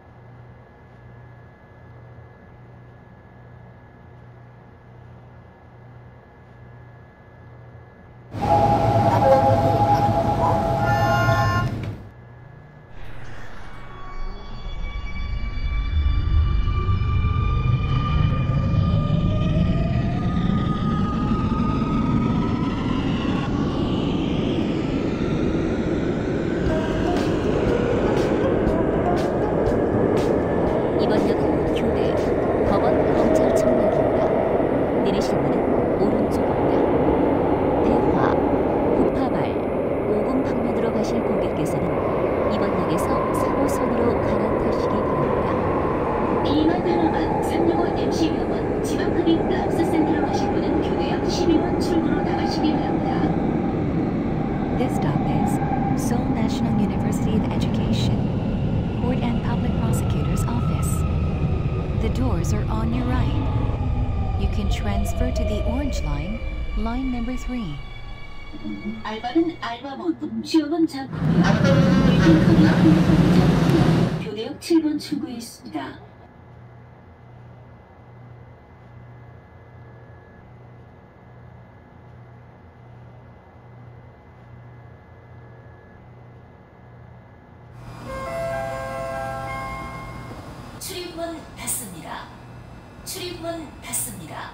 [SPEAKER 5] 이번 역은 교대, 법원, 검찰청역입니다. 내리실 문은 오른쪽입니다. 대화, 구파발, 오금 방면으로 가실 고객께서는 이번 역에서 사 호선으로 갈아타시기 바랍니다.
[SPEAKER 7] 이만 하나만 삼육오 엠씨 병원 지방흡입 락스센터로 가실 분은 교대역 십이 번 출구로 나가시기 바랍니다.
[SPEAKER 6] This stop is Seoul National University of Education, Court and Public Prosecutor's Office. The doors are on your right. You can transfer to the orange line, line number three.
[SPEAKER 7] 알바는 알바몬, 취업은 작품이요. 일등급이 작품이요. 교대역 칠 번 출구에 있습니다. 출입문 닫습니다. 출입문 닫습니다.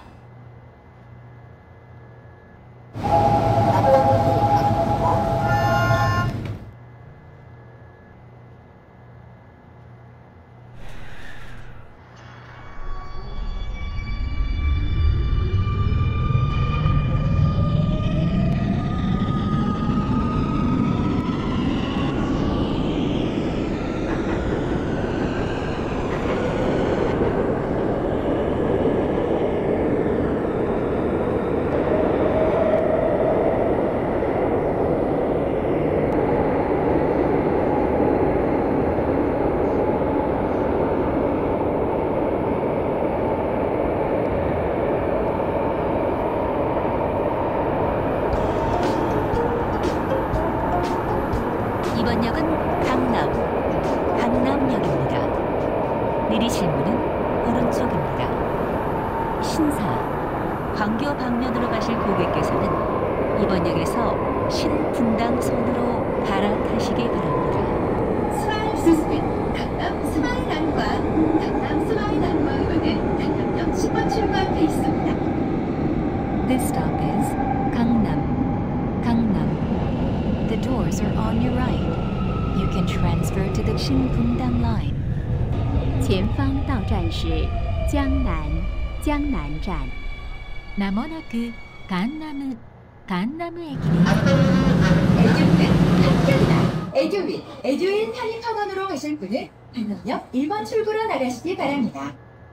[SPEAKER 5] 내리실 문은 오른쪽입니다. 신사, 광교 방면으로 가실 고객께서는 이번 역에서 신분당선으로 갈아타시기 바랍니다.
[SPEAKER 7] 스마일 시스템 강남 스마일란과 강남 스마일란과는 강남역 십 번 출구 앞에 있습니다.
[SPEAKER 6] This stop is Gangnam. Gangnam. The doors are on your right. You can transfer to the Shinpundang line.
[SPEAKER 4] 前方到站是江南江南站。
[SPEAKER 1] 나머나크 간나무 간나무역입니다.
[SPEAKER 7] 애교는 합격이다. 애교 및 애교인 편입학원으로 가실 분은 강남역 일 번 출구로 나가시기 바랍니다.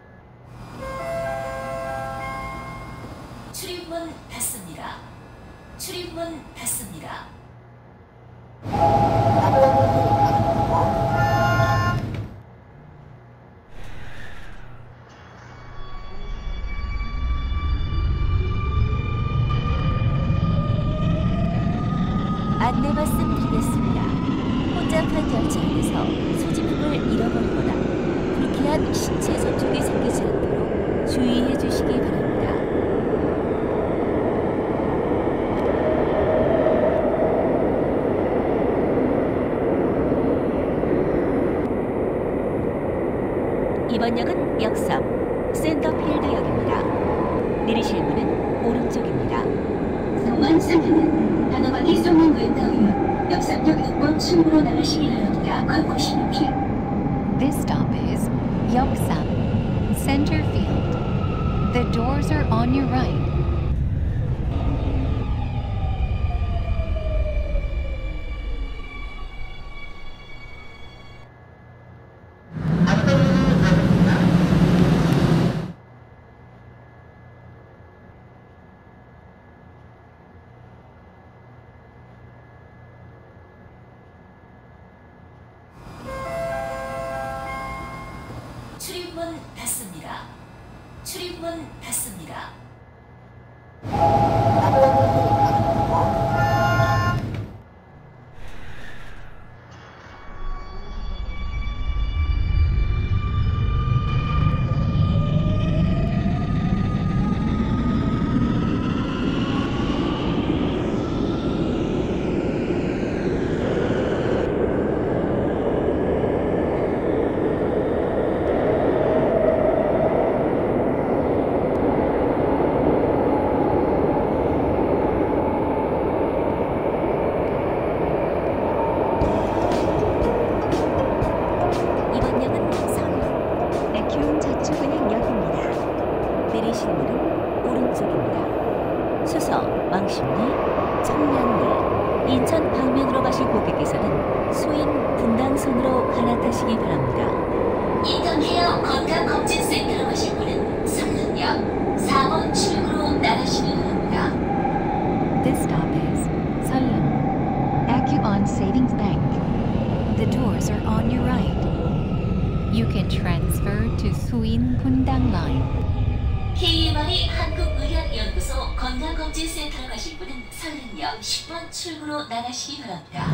[SPEAKER 1] 출입문 닫습니다. 출입문 닫습니다. 안내 말씀드리겠습니다. 혼잡한 열차 안에서 소지품을 잃어버리거나 불쾌한 신체 접촉이 생기지 않도록 주의해 주시기 바랍니다. 이번 역은 역삼 센터필드역입니다. 내리실 문은 오른쪽입니다.
[SPEAKER 7] 성원상에는 단호박이 쏘는 왼다우면 역삼역 육 번 출구로 나가시기 바랍니다. 건고십시오.
[SPEAKER 6] This stop is Yeoksam, Centerfield. The doors are on your right.
[SPEAKER 1] 출입문 닫습니다. 출입문 닫습니다. 이번 역은 서울 백효 저축은행역입니다. 내리실 문은 오른쪽입니다. 수서, 왕십리, 청량리, 인천 방면으로 가실 고객께서는 수인 분당선으로 갈아타시기 바랍니다. 인턴 헤어 건강검진센터로 가실 분은 삼릉역 사 번 출구로 나가시기 바랍니다.
[SPEAKER 6] This stop is Salem, Acuon Savings Bank. The doors are on your right. You can transfer to Suin Pundang line.
[SPEAKER 1] 케이엠아르 한국의학연구소 건강검진센터로 가실 분은 서른역 십 번 출구로 나가시기 바랍니다.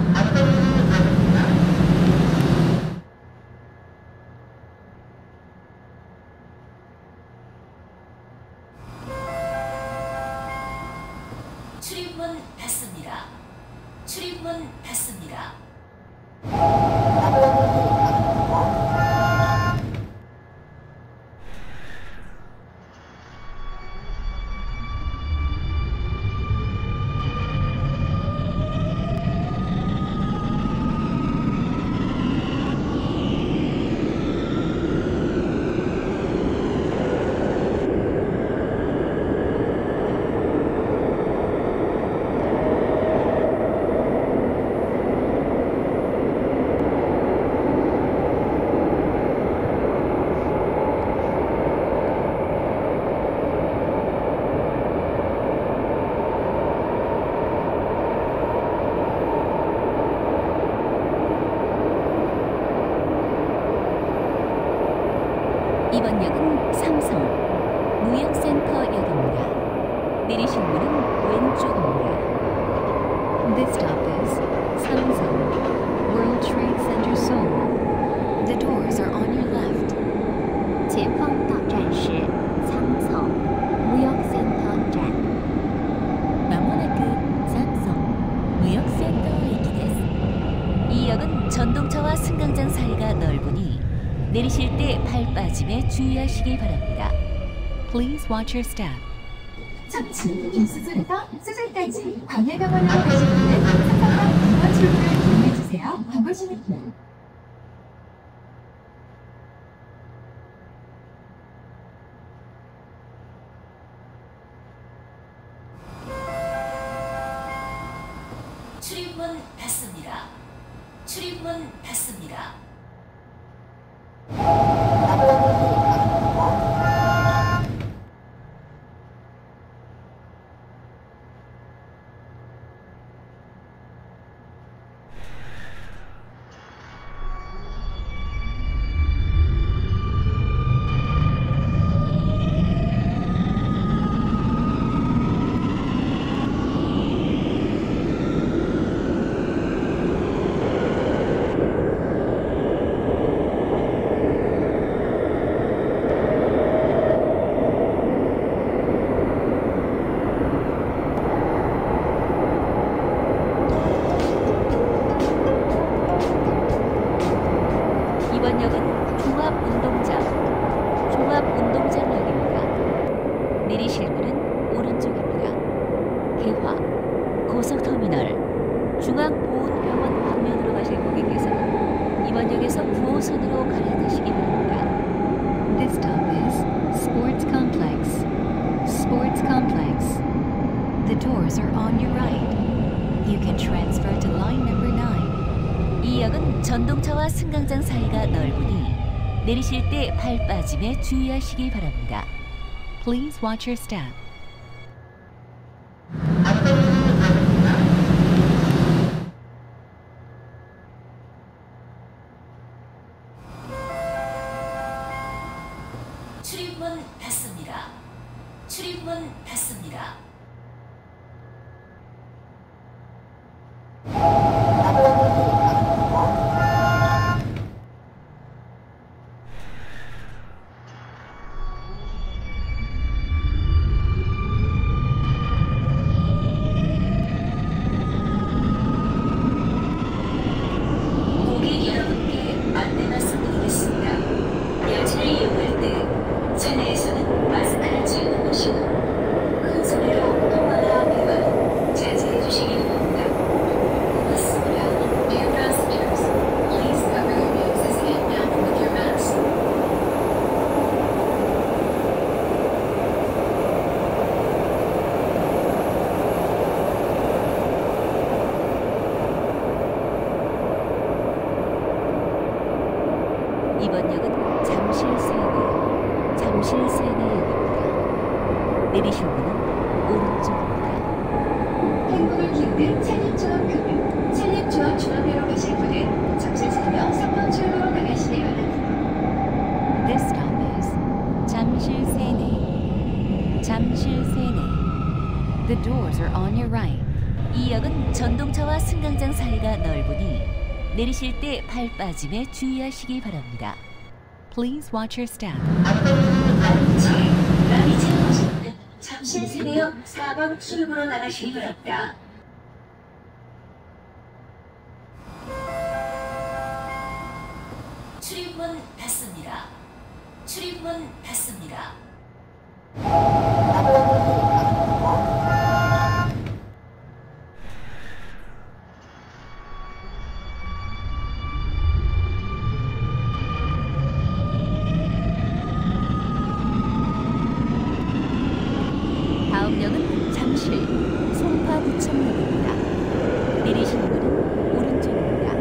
[SPEAKER 1] 출입문 닫습니다. 출입문 닫습니다. 이번 역은 삼성 무역센터역입니다. 내리실 문은 왼쪽입니다.
[SPEAKER 6] This stop is Samsung World Trade Center Seoul. The doors are on your left.
[SPEAKER 5] 승강장 사이가 넓으니 내리실 때 발 빠짐에 주의하시기 바랍니다.
[SPEAKER 6] Please watch your step.
[SPEAKER 7] 첨치 김수술에서 수술까지 광야병원으로 가실 분은 삼성역 이 번 출구를 이용해주세요. 광고 중입니다.
[SPEAKER 1] 출입문 닫습니다. 출입문 닫습니다.
[SPEAKER 5] 이번 역은 종합운동장, 종합운동장역입니다. 내리실 문은 오른쪽입니다. 개화, 고속터미널, 중앙보훈병원 방면으로 가실 고객께서는 이번 역에서 구호선으로 갈아타시기 바랍니다.
[SPEAKER 6] This stop is Sports Complex. Sports Complex. The doors are on your right. You can transfer to line number nine.
[SPEAKER 5] 이 역은 전동차와 승강장 사이가 넓으니 내리실 때 발 빠짐에 주의하시기 바랍니다.
[SPEAKER 6] Please watch your step.
[SPEAKER 1] 출입문 닫습니다. 출입문 닫습니다. 고객 여러분께 안내 말씀드리겠습니다. 열차를 이용할 때 차내에서는 마스크를 지우는 것이고 큰 소리로 통화나 대화는 자제해 주시기 바랍니다. 고맙습니다. Dear passengers, please cover your noses and mouth with your mask.
[SPEAKER 5] 이번 역은 잠실 세내, 잠실 세내역입니다. 내리실 문은 오른쪽입니다.
[SPEAKER 7] 행복을 기우는 찬입조합금융, 찬입조합중앙회로 가실 분은 잠실세역 삼 번 출구로 나가시기 바랍니다.
[SPEAKER 6] This stop is 잠실 세내. 잠실 세내. The doors are on your right.
[SPEAKER 5] 이 역은 전동차와 승강장 사이가 넓으니 내리실 때 발 빠짐에 주의하시기 바랍니다.
[SPEAKER 6] Please watch your step.
[SPEAKER 7] 라미지, 라미지에 가실 분은 잠실세내역 사 번 출구로 나가시기 바랍니다.
[SPEAKER 1] 출입문 닫습니다. 출입문 닫습니다.
[SPEAKER 5] 다음 역은 잠실, 송파구청역입니다. 내리실 문은 오른쪽입니다.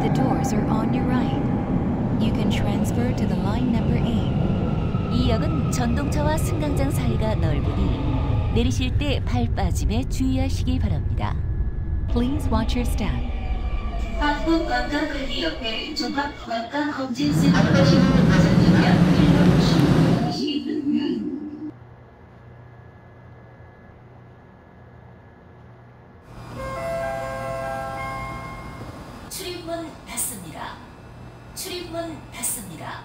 [SPEAKER 6] The doors are on your right. You can transfer to the line number eight.
[SPEAKER 5] 이 역은 전동차와 승강장 사이가 넓으니 내리실 때 발 빠짐에 주의하시기 바랍니다.
[SPEAKER 6] Please watch your step.
[SPEAKER 1] 한국 관광관리 옆에 종합 관광검진센터 신분 전문가 일본 출입하시기 바랍니다. 출입문 닫습니다. 출입문 닫습니다.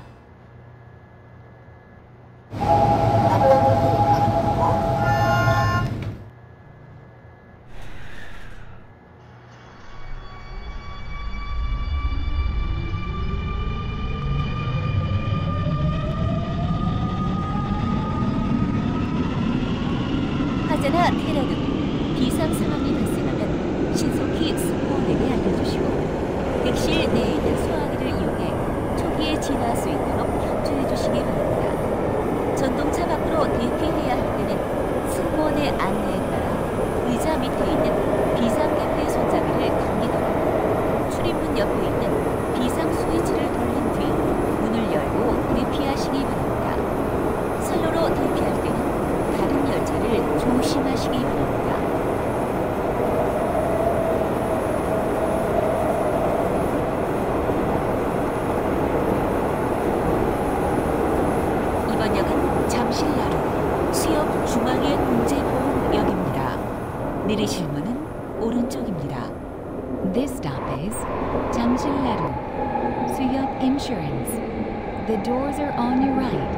[SPEAKER 5] 화재나 테러 등 비상 상황이 발생하면 신속히 승무원에게 알려주시고 객실 내에 있는 소화기를 이용해 초기에 진화할 수 있도록 협조해 주시기 바랍니다. 전동차 밖으로 대피해야 할 때는 승무원의 안내에 따라 의자 밑에 있는 비상개폐 손잡이를 당기거나 출입문 옆에 있는 비상 스위치를 돌린 뒤 문을 열고 대피하시기 바랍니다. 선로로 대피할 때는 다른 열차를 조심하시기 바랍니다. 이번 역은 잠실나루 수협 중앙의 공제보험역입니다. 내리실 문은 오른쪽입니다.
[SPEAKER 6] This stop is Jamsil-Naru, Suyop Insurance. The doors are on your right.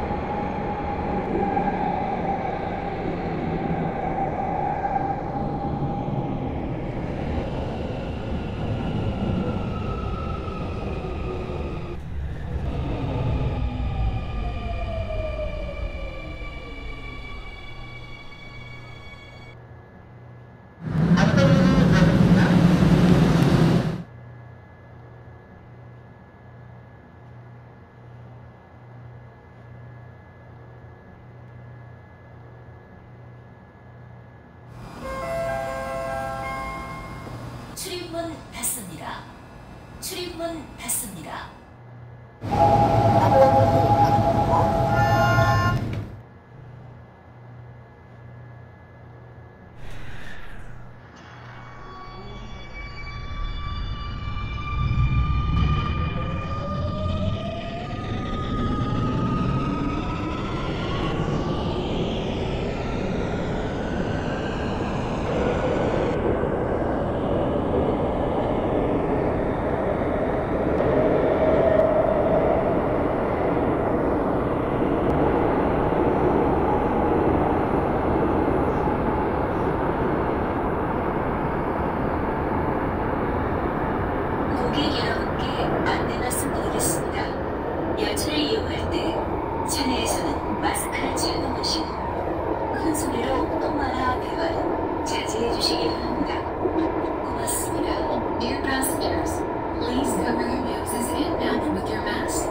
[SPEAKER 1] 출입문 닫습니다. 출입문 닫습니다. 고객 여러분께 안내 말씀드리겠습니다. 열차를 이용할 때 차내에서는 마스크를 지어놓으시고 큰 소리로 통화나 대화는 자제해 주시기 바랍니다. 고맙습니다. Dear passengers, please cover your noses and mouth with your mask.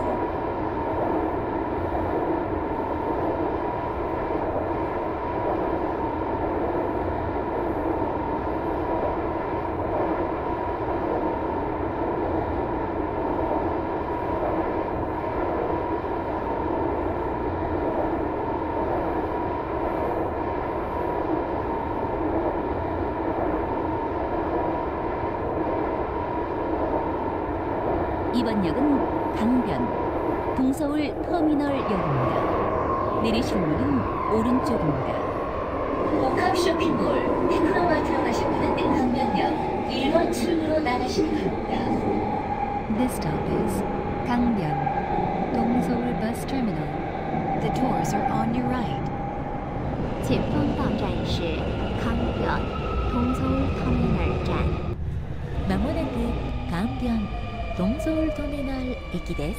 [SPEAKER 5] 이번 역은 강변 동서울 터미널역입니다. 내리실 문은 오른쪽입니다.
[SPEAKER 1] 복합 쇼핑몰 테크노마트로 가실 분은 강변역 일 번 출구로 나가시기 바랍니다.
[SPEAKER 6] This stop is Gangbyeon, Dongseoul Bus Terminal. The doors are on your right.
[SPEAKER 4] 前方到站是康변 동서울 터미널站.
[SPEAKER 5] 마모나크 강변 동서울 터미널駅です.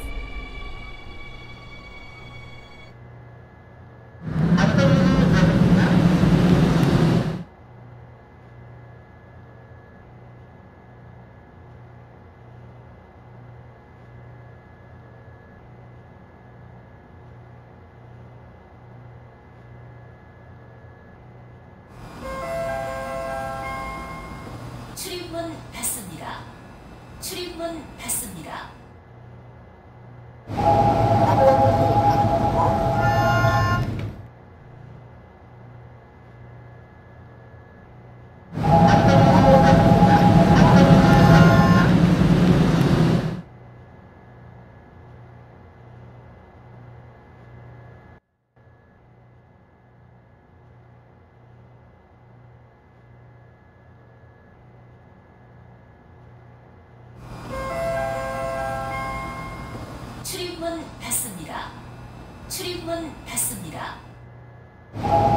[SPEAKER 1] 출입문 닫습니다. 출입 출입문 닫습니다. 출입문 닫습니다. 출입문 닫습니다.